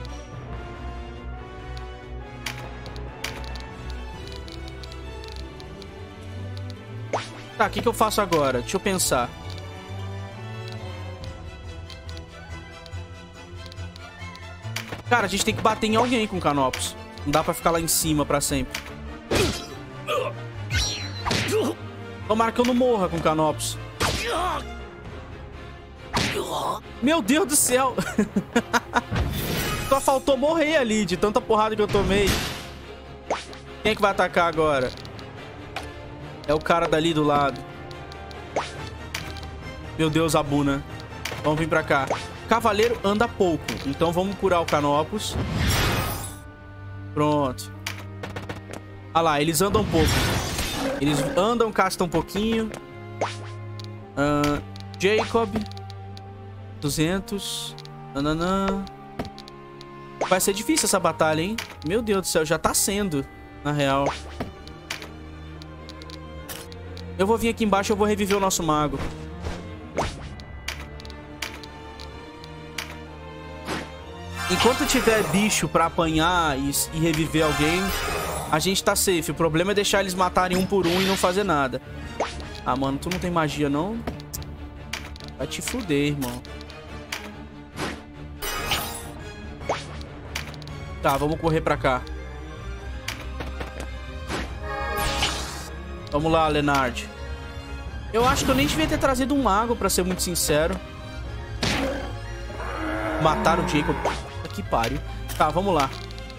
Tá, o que eu faço agora? Deixa eu pensar. Cara, a gente tem que bater em alguém com o Canopus. Não dá pra ficar lá em cima pra sempre. Tomara que eu não morra com o Canopus. Meu Deus do céu. Só faltou morrer ali de tanta porrada que eu tomei. Quem é que vai atacar agora? É o cara dali do lado. Meu Deus, Abuna. Vamos vir pra cá. Cavaleiro anda pouco, então vamos curar o Canopus. Pronto. Ah lá, eles andam pouco. Eles andam, castam um pouquinho. Jacob. 200. Nananã. Vai ser difícil essa batalha, hein? Meu Deus do céu, já tá sendo, na real. Eu vou vir aqui embaixo e eu vou reviver o nosso mago. Enquanto tiver bicho pra apanhar e reviver alguém, a gente tá safe. O problema é deixar eles matarem um por um e não fazer nada. Ah, mano, tu não tem magia, não? Vai te fuder, irmão. Tá, vamos correr pra cá. Vamos lá, Leonard. Eu acho que eu nem devia ter trazido um mago, pra ser muito sincero. Mataram o Jacob. Que pariu. Tá, vamos lá.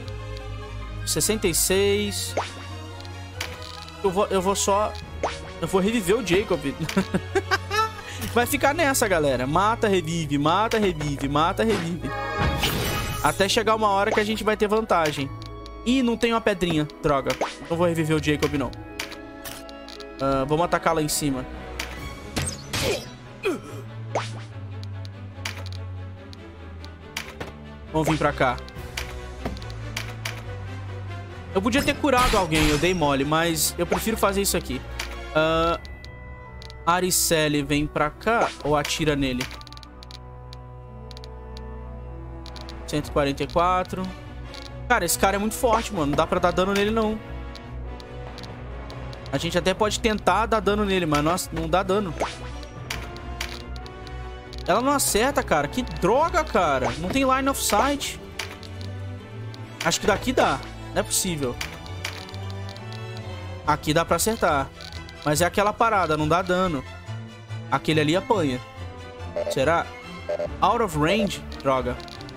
66. Eu vou reviver o Jacob. Vai ficar nessa, galera. Mata, revive, mata, revive, mata, revive. Até chegar uma hora que a gente vai ter vantagem. Ih, não tem uma pedrinha. Droga. Não vou reviver o Jacob, não. Vamos atacar lá em cima. Vamos vir pra cá. Eu podia ter curado alguém, eu dei mole, mas eu prefiro fazer isso aqui. Aricele vem pra cá ou atira nele? 144. Cara, esse cara é muito forte, mano. Não dá pra dar dano nele, não. A gente até pode tentar dar dano nele, mas nossa, não dá dano. Ela não acerta, cara. Que droga, cara. Não tem line of sight. Acho que daqui dá. Não é possível. Aqui dá pra acertar. Mas é aquela parada, não dá dano. Aquele ali apanha. Será? Out of range? Droga.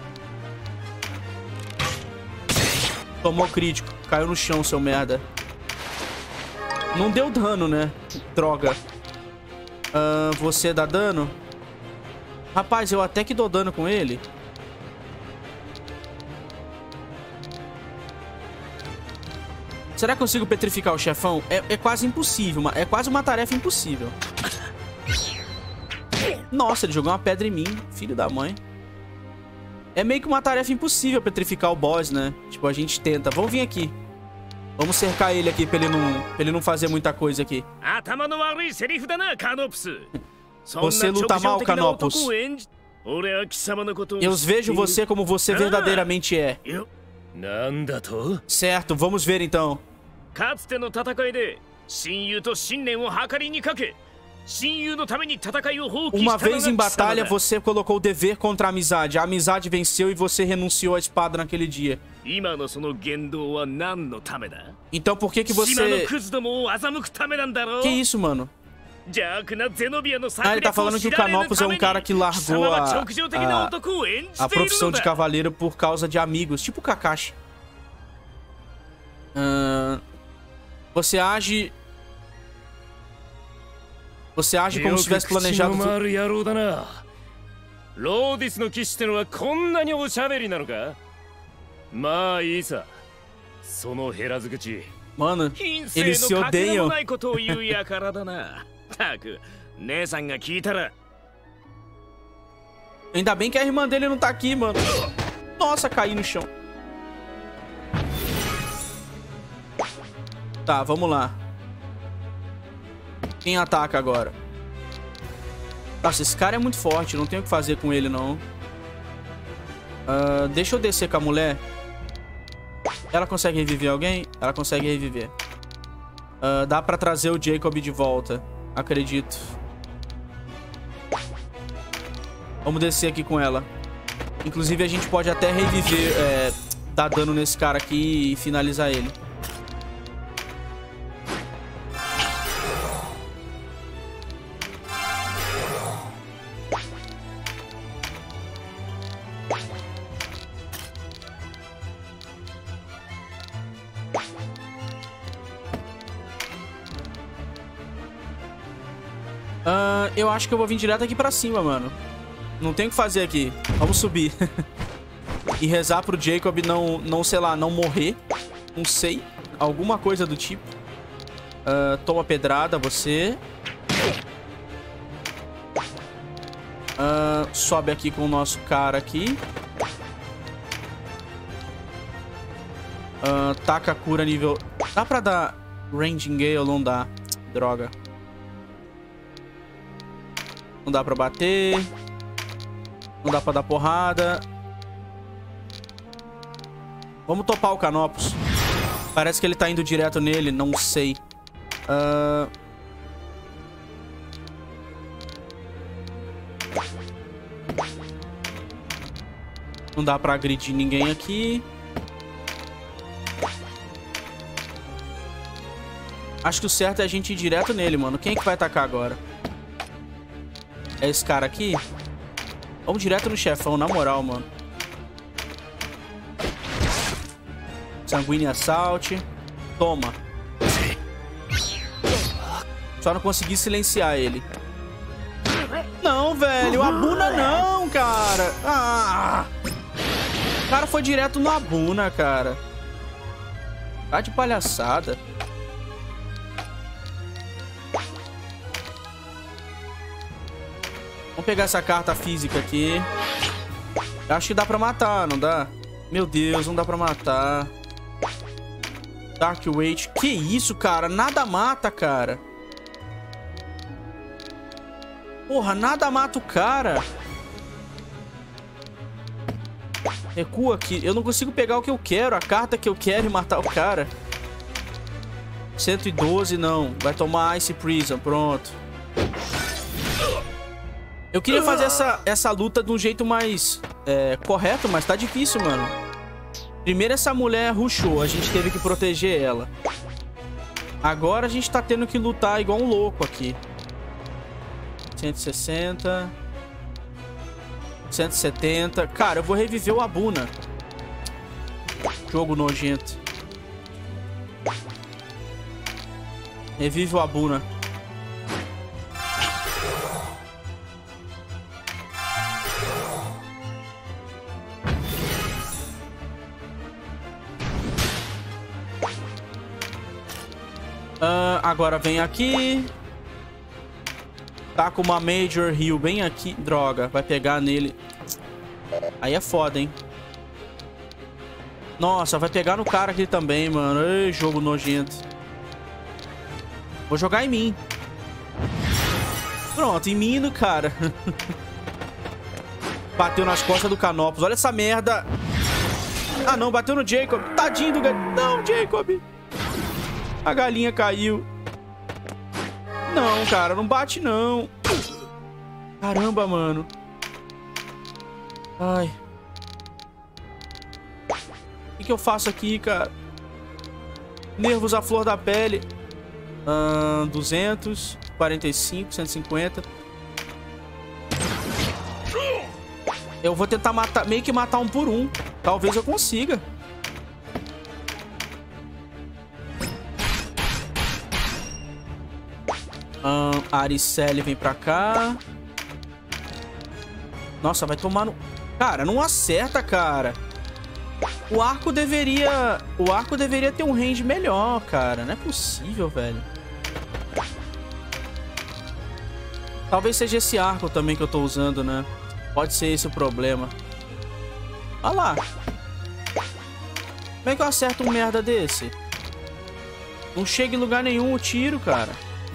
Tomou crítico. Caiu no chão, seu merda. Não deu dano, né? Droga. Você dá dano? Rapaz, eu até que dou dano com ele. Será que eu consigo petrificar o chefão? É quase impossível. É quase uma tarefa impossível. Nossa, ele jogou uma pedra em mim. Filho da mãe. É meio que uma tarefa impossível petrificar o boss, né? Tipo, a gente tenta. Vamos vir aqui. Vamos cercar ele aqui pra ele não fazer muita coisa aqui. Você luta mal, Canopus. Eu vejo você como você verdadeiramente é. Certo, vamos ver então. Uma vez em batalha, você colocou o dever contra a amizade. A amizade venceu e você renunciou à espada naquele dia. Então por que você... Que isso, mano? Ah, ele tá falando que o Canopus é um cara que largou a profissão de cavaleiro por causa de amigos. Tipo o Kakashi. Você age como se tivesse planejado tudo. Mano, eles se odeiam. Ainda bem que a irmã dele não tá aqui, mano. Nossa, caí no chão. Tá, vamos lá. Quem ataca agora? Nossa, esse cara é muito forte. Não tenho o que fazer com ele, não. Deixa eu descer com a mulher. Ela consegue reviver alguém? Ela consegue reviver. Dá pra trazer o Jacob de volta. Acredito. Vamos descer aqui com ela. Inclusive, a gente pode até reviver, dar dano nesse cara aqui e finalizar ele. Eu acho que eu vou vir direto aqui pra cima, mano. Não tem o que fazer aqui. Vamos subir. E rezar pro Jacob não, sei lá, não morrer. Não sei. Alguma coisa do tipo. Toma pedrada, você. Sobe aqui com o nosso cara aqui. Taca a cura nível... Dá pra dar Raging Gale? Não dá. Droga. Não dá pra bater. Não dá pra dar porrada. Vamos topar o Canopus. Parece que ele tá indo direto nele. Não sei. Não dá pra agredir ninguém aqui. Acho que o certo é a gente ir direto nele, mano. Quem é que vai atacar agora? É esse cara aqui? Vamos direto no chefão, na moral, mano. Sanguíneo Assault. Toma. Só não consegui silenciar ele. Não, velho. Abuna não, cara. O cara foi direto no Abuna, cara. Tá de palhaçada. Vamos pegar essa carta física aqui. Acho que dá pra matar, não dá? Meu Deus, não dá pra matar. Dark Weight. Que isso, cara? Nada mata, cara. Porra, nada mata o cara. Recua aqui. Eu não consigo pegar o que eu quero. A carta que eu quero e matar o cara. 112, não. Vai tomar Ice Prison. Pronto. Eu queria fazer essa luta de um jeito mais correto, mas tá difícil, mano. Primeiro essa mulher rushou, a gente teve que proteger ela. Agora a gente tá tendo que lutar igual um louco aqui. 160. 170. Cara, eu vou reviver o Abuna. Jogo nojento. Revive o Abuna. Agora vem aqui. Tá com uma Major Heal bem aqui. Droga, vai pegar nele. Aí é foda, hein? Nossa, vai pegar no cara aqui também, mano. Ei, jogo nojento. Vou jogar em mim. Pronto, em mim no cara. Bateu nas costas do Canopus. Olha essa merda. Ah, não. Bateu no Jacob. Tadinho do galinha. Não, Jacob. A galinha caiu. Não, cara. Não bate, não. Caramba, mano. Ai. O que eu faço aqui, cara? Nervos à flor da pele. 200. 45. 150. Eu vou tentar matar, meio que matar um por um. Talvez eu consiga. A Ariceli vem pra cá. Nossa, vai tomar no... Cara, não acerta, cara. O arco deveria ter um range melhor, cara. Não é possível, velho. Talvez seja esse arco também que eu tô usando, né? Pode ser esse o problema. Olha lá. Como é que eu acerto um merda desse? Não chega em lugar nenhum o tiro, cara.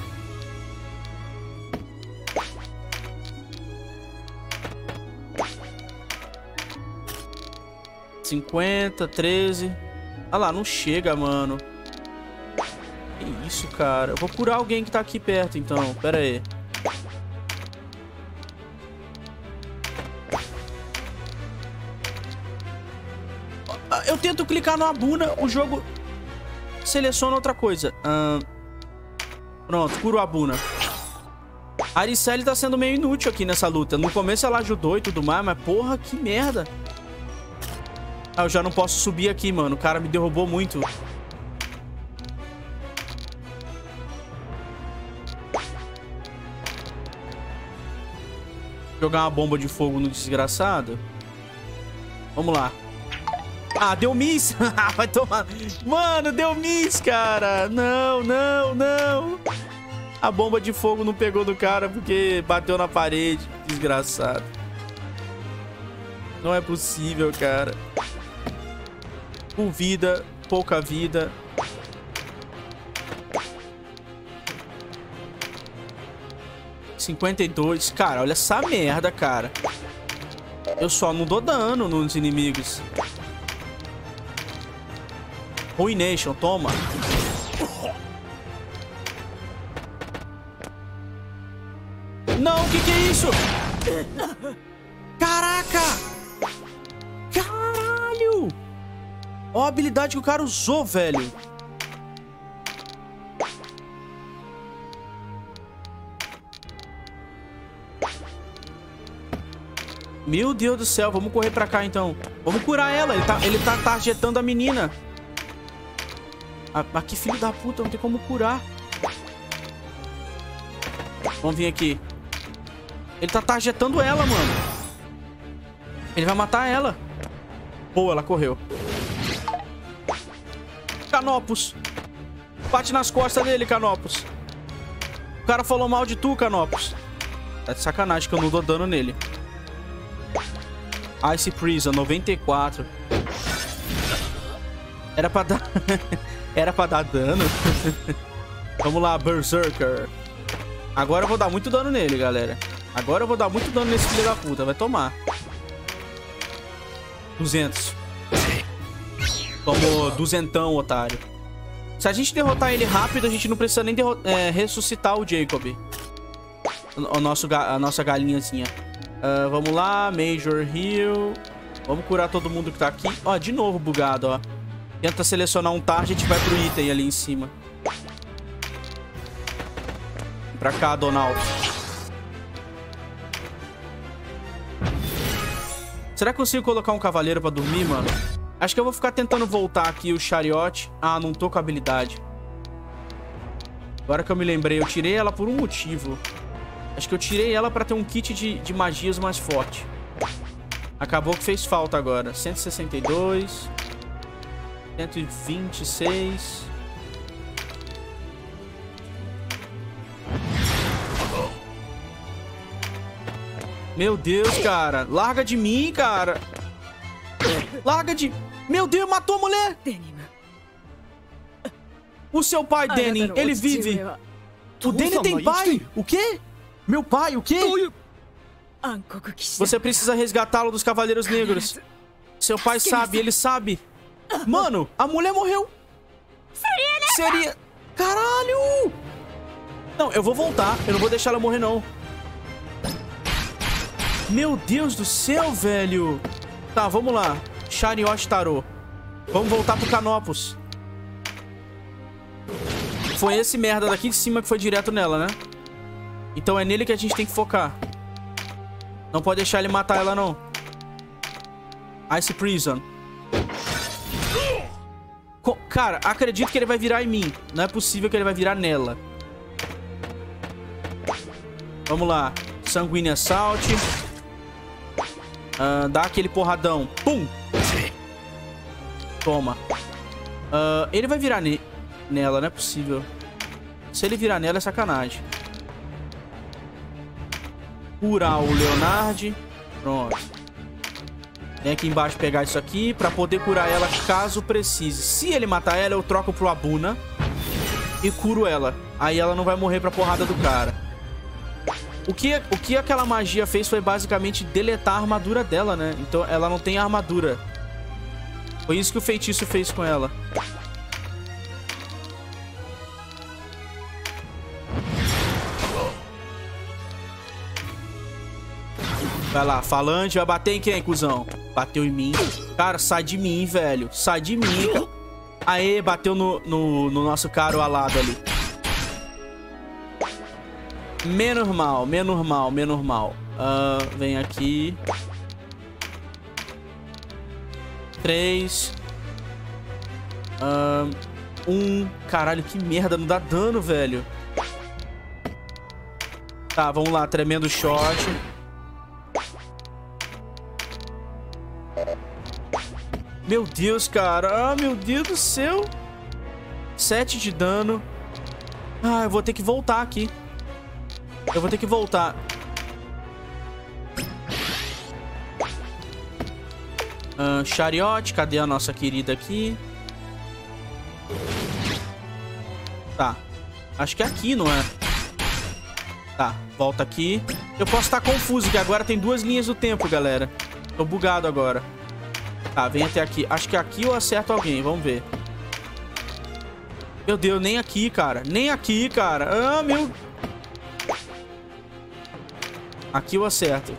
$50, 13. Ah lá, não chega, mano. Que isso, cara. Eu vou curar alguém que tá aqui perto, então. Pera aí. Eu tento clicar no Abuna, o jogo seleciona outra coisa. Pronto, curo o Abuna. A Ariceli tá sendo meio inútil aqui nessa luta. No começo ela ajudou e tudo mais, mas porra, que merda. Ah, eu já não posso subir aqui, mano. O cara me derrubou muito. Jogar uma bomba de fogo no desgraçado. Vamos lá. Ah, deu miss. Vai tomar. Mano, deu miss, cara. Não, não, não. A bomba de fogo não pegou do cara porque bateu na parede. Desgraçado. Não é possível, cara. Com vida, pouca vida. $52. Cara, olha essa merda, cara. Eu só não dou dano nos inimigos. Ruination, toma. Não, o que é isso? Caraca! Caralho! Ó a habilidade que o cara usou, velho. Meu Deus do céu, vamos correr pra cá, então. Vamos curar ela, ele tá targetando a menina. Ah, que filho da puta, não tem como curar. Vamos vir aqui. Ele tá targetando ela, mano. Ele vai matar ela. Boa, ela correu. Canopus. Bate nas costas dele, Canopus. O cara falou mal de tu, Canopus. Tá de sacanagem que eu não dou dano nele. Ice Prison, 94. Era pra dar... Era pra dar dano. Vamos lá, Berserker. Agora eu vou dar muito dano nele, galera. Agora eu vou dar muito dano nesse filho da puta. Vai tomar. 200. Tomou 200, otário. Se a gente derrotar ele rápido, a gente não precisa nem ressuscitar o Jacob. A nossa galinhazinha. Vamos lá, Major Heal. Vamos curar todo mundo que tá aqui. Ó, de novo bugado, ó. Tenta selecionar um target e vai pro item ali em cima. Pra cá, Donald. Será que eu consigo colocar um cavaleiro pra dormir, mano? Acho que eu vou ficar tentando voltar aqui o Chariot. Ah, não tô com habilidade. Agora que eu me lembrei, eu tirei ela por um motivo. Acho que eu tirei ela pra ter um kit de magias mais forte. Acabou que fez falta agora. 162. 126. Meu Deus, cara. Larga de mim, cara. Larga de... Meu Deus, matou a mulher. O seu pai, Danny, ele vive. O Danny tem pai? O quê? Meu pai, o quê? Você precisa resgatá-lo dos Cavaleiros Negros. Seu pai sabe, ele sabe. Mano, a mulher morreu. Seria... Caralho! Não, eu vou voltar. Eu não vou deixar ela morrer, não. Meu Deus do céu, velho. Tá, vamos lá. Chariot Tarô. Vamos voltar pro Canopus. Foi esse merda daqui de cima que foi direto nela, né? Então é nele que a gente tem que focar. Não pode deixar ele matar ela, não. Ice Prison. Cara, acredito que ele vai virar em mim. Não é possível que ele vai virar nela. Vamos lá. Sanguínea Assault. Dá aquele porradão. Pum! Toma. Ele vai virar nela, não é possível. Se ele virar nela é sacanagem. Curar o Leonard. Pronto. Vem aqui embaixo pegar isso aqui pra poder curar ela caso precise. Se ele matar ela, eu troco pro Abuna e curo ela. Aí ela não vai morrer pra porrada do cara. O que aquela magia fez foi basicamente deletar a armadura dela, né? Então ela não tem armadura. Foi isso que o feitiço fez com ela. Vai lá, Falante vai bater em quem, cuzão? Bateu em mim. Cara, sai de mim, velho. Sai de mim, cara. Aê, bateu no nosso caro alado ali. Menos mal, menos mal, menos mal. Vem aqui. 3. 1. Caralho, que merda. Não dá dano, velho. Tá, vamos lá. Tremendo shot. Meu Deus, cara. Ah, meu Deus do céu. 7 de dano. Ah, eu vou ter que voltar aqui. Eu vou ter que voltar. Chariot, cadê a nossa querida aqui? Tá. Acho que é aqui, não é? Tá, volta aqui. Eu posso estar confuso, que agora tem 2 linhas do tempo, galera. Tô bugado agora. Tá, vem até aqui. Acho que aqui eu acerto alguém, vamos ver. Meu Deus, nem aqui, cara. Nem aqui, cara. Ah, meu... Aqui eu acerto.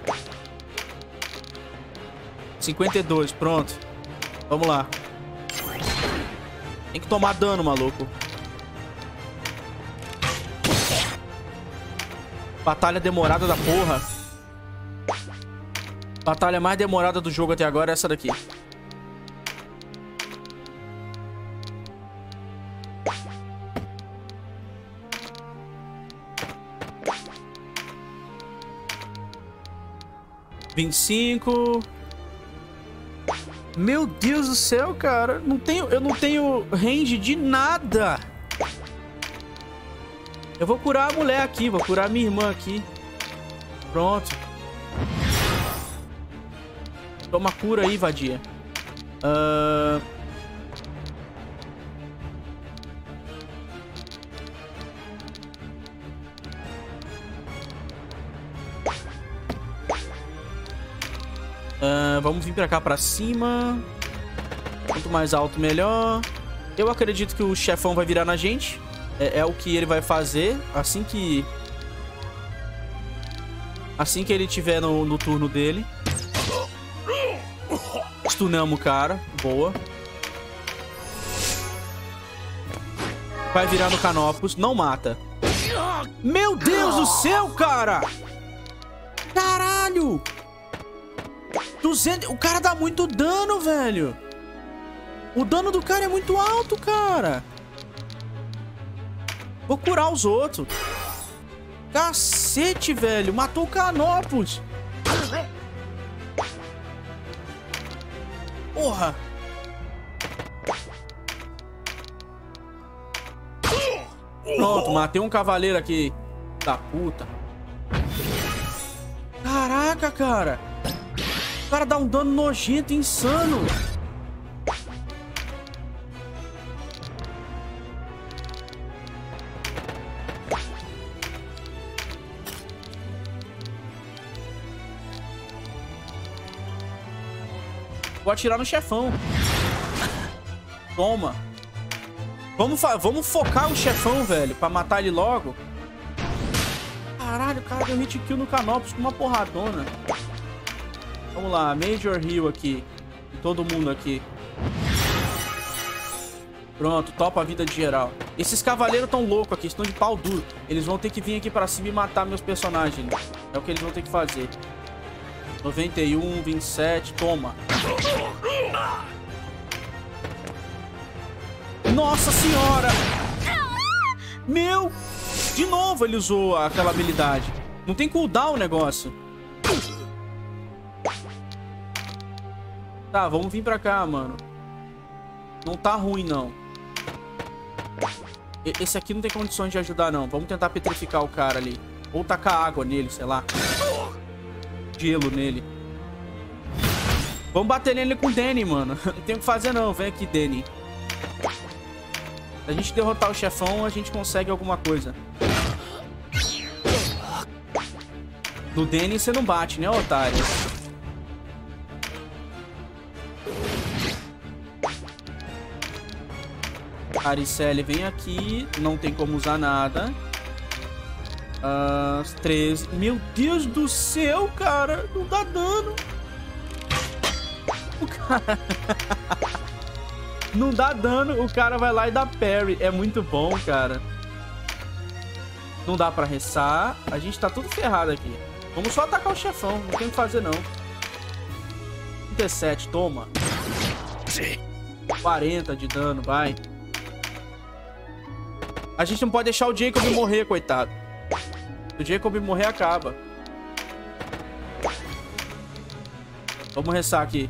52, pronto. Vamos lá. Tem que tomar dano, maluco. Batalha demorada da porra. Batalha mais demorada do jogo até agora é essa daqui. Meu Deus do céu, cara. Eu não tenho range de nada. Eu vou curar a mulher aqui. Vou curar a minha irmã aqui. Pronto. Toma cura aí, vadia. Vamos vir pra cá pra cima. Quanto mais alto, melhor. Eu acredito que o chefão vai virar na gente. É o que ele vai fazer assim que ele tiver no turno dele. Stunamos o cara. Boa. Vai virar no Canopus. Não mata. Meu Deus do céu, cara! Caralho! 200... O cara dá muito dano, velho. O dano do cara é muito alto, cara. Vou curar os outros. Cacete, velho. Matou o Canopus. Porra. Pronto, matei um cavaleiro aqui. Da puta. Caraca, cara. O cara dá um dano nojento, insano. Vou atirar no chefão. Toma. Vamos focar o chefão, velho, pra matar ele logo. Caralho, o cara deu hit kill no Canopus com uma porradona. Vamos lá, Major Heal aqui. Todo mundo aqui. Pronto, topa a vida de geral. Esses cavaleiros tão loucos aqui, estão de pau duro. Eles vão ter que vir aqui pra cima e matar meus personagens. É o que eles vão ter que fazer. 91, 27, toma. Nossa senhora! Meu! De novo ele usou aquela habilidade. Não tem cooldown o negócio. Tá, vamos vir pra cá, mano. Não tá ruim, não. Esse aqui não tem condições de ajudar, não. Vamos tentar petrificar o cara ali. Ou tacar água nele, sei lá. Gelo nele. Vamos bater nele com o Danny, mano. Não tem o que fazer, não. Vem aqui, Danny. Se a gente derrotar o chefão, a gente consegue alguma coisa. No Danny você não bate, né, otário? Ariceli vem aqui. Não tem como usar nada. 13. Meu Deus do céu, cara. Não dá dano. O cara... Não dá dano. O cara vai lá e dá parry. É muito bom, cara. Não dá pra ressar. A gente tá tudo ferrado aqui. Vamos só atacar o chefão. Não tem o que fazer, não. 37, toma. 40 de dano, vai. A gente não pode deixar o Jacob morrer, coitado. Se o Jacob morrer, acaba. Vamos ressar aqui.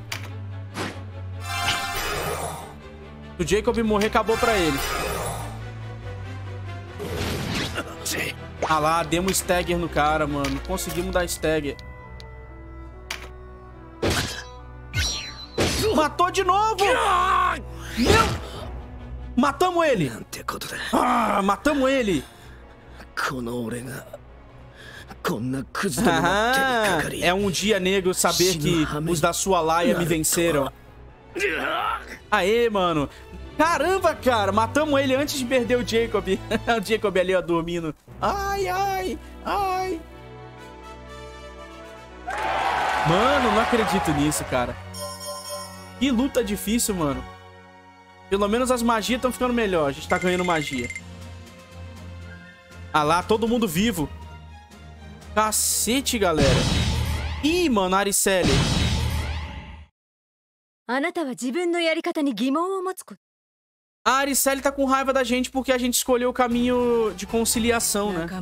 Se o Jacob morrer, acabou pra ele. Ah lá, demos stagger no cara, mano. Conseguimos dar stagger. Matou de novo! Meu... Matamos ele! Ah, matamos ele! É um dia negro saber que os da sua laia me venceram. Aê, mano. Caramba, cara. Matamos ele antes de perder o Jacob. O Jacob ali, ó, dormindo. Ai, ai, ai. Mano, não acredito nisso, cara. Que luta difícil, mano. Pelo menos as magias estão ficando melhor. A gente tá ganhando magia. Ah lá, todo mundo vivo. Cacete, galera. Ih, mano, Ariceli. A Ariceli tá com raiva da gente porque a gente escolheu o caminho de conciliação, né?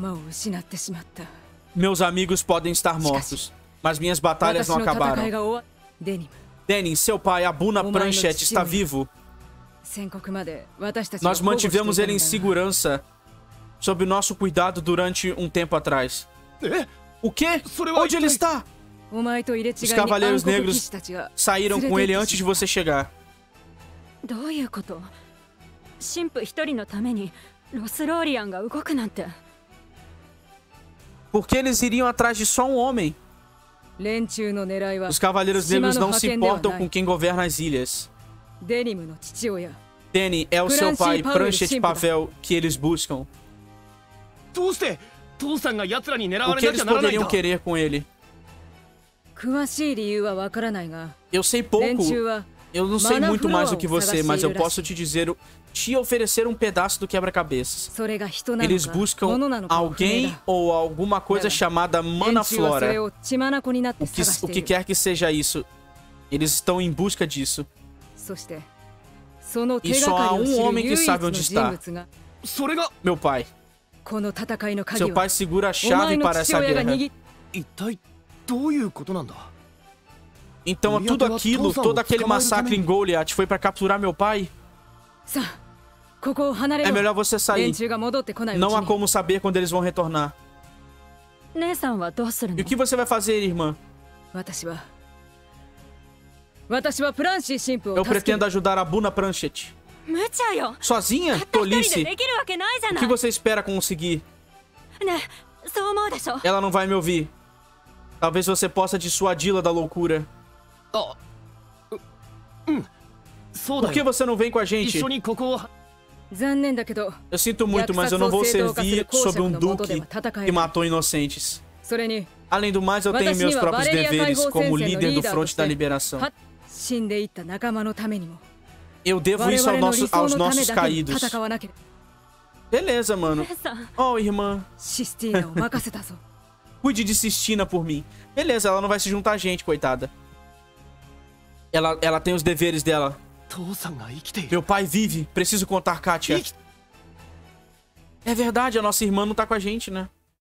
Meus amigos podem estar mortos, mas minhas batalhas não acabaram. Danny, seu pai, Abuna Pranchet, está vivo. Nós mantivemos ele em segurança, sob nosso cuidado durante um tempo atrás. O quê? Onde ele está? Os Cavaleiros Negros saíram com ele antes de você chegar. Por que eles iriam atrás de só um homem? Os Cavaleiros Negros não se importam com quem governa as ilhas. Danny é o seu pai, Pranchet Pavel, que eles buscam. O que eles poderiam querer com ele? Eu sei pouco. Eu não sei muito mais do que você, mas eu posso te oferecer um pedaço do quebra-cabeças. Eles buscam alguém ou alguma coisa chamada Manaflora. O que quer que seja isso. Eles estão em busca disso. E só há um homem que sabe onde está. Meu pai. Seu pai segura a chave para essa guerra. Então tudo aquilo, todo aquele massacre em Goliath foi para capturar meu pai? É melhor você sair. Não há como saber quando eles vão retornar. E o que você vai fazer, irmã? Eu pretendo ajudar a Buna Pranchet. Sozinha? Tolice. O que você espera conseguir? Ela não vai me ouvir. Talvez você possa dissuadi-la da loucura. Por que você não vem com a gente? Eu sinto muito, mas eu não vou servir sob um duque que matou inocentes. Além do mais, eu tenho meus próprios deveres como líder do Fronte da Liberação. Eu devo isso aos nossos caídos. Beleza, mano. Oh, irmã. Cuide de Sistina por mim. Beleza, ela não vai se juntar a gente, coitada. Ela tem os deveres dela. Meu pai vive. Preciso contar Katia. É verdade, a nossa irmã não tá com a gente, né?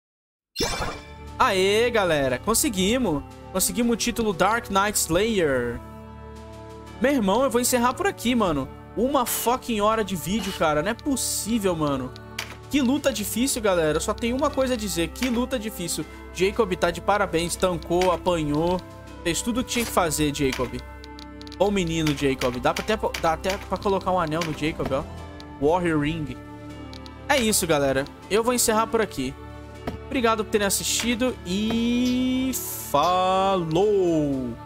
Aê, galera. Conseguimos. Conseguimos o título Dark Knight Slayer. Meu irmão, eu vou encerrar por aqui, mano. 1 fucking hora de vídeo, cara. Não é possível, mano. Que luta difícil, galera. Só tem uma coisa a dizer. Que luta difícil. Jacob tá de parabéns. Tancou, apanhou. Fez tudo o que tinha que fazer, Jacob. Bom menino, Jacob. Dá até pra colocar um anel no Jacob, ó. Warrior Ring. É isso, galera. Eu vou encerrar por aqui. Obrigado por terem assistido e... falou!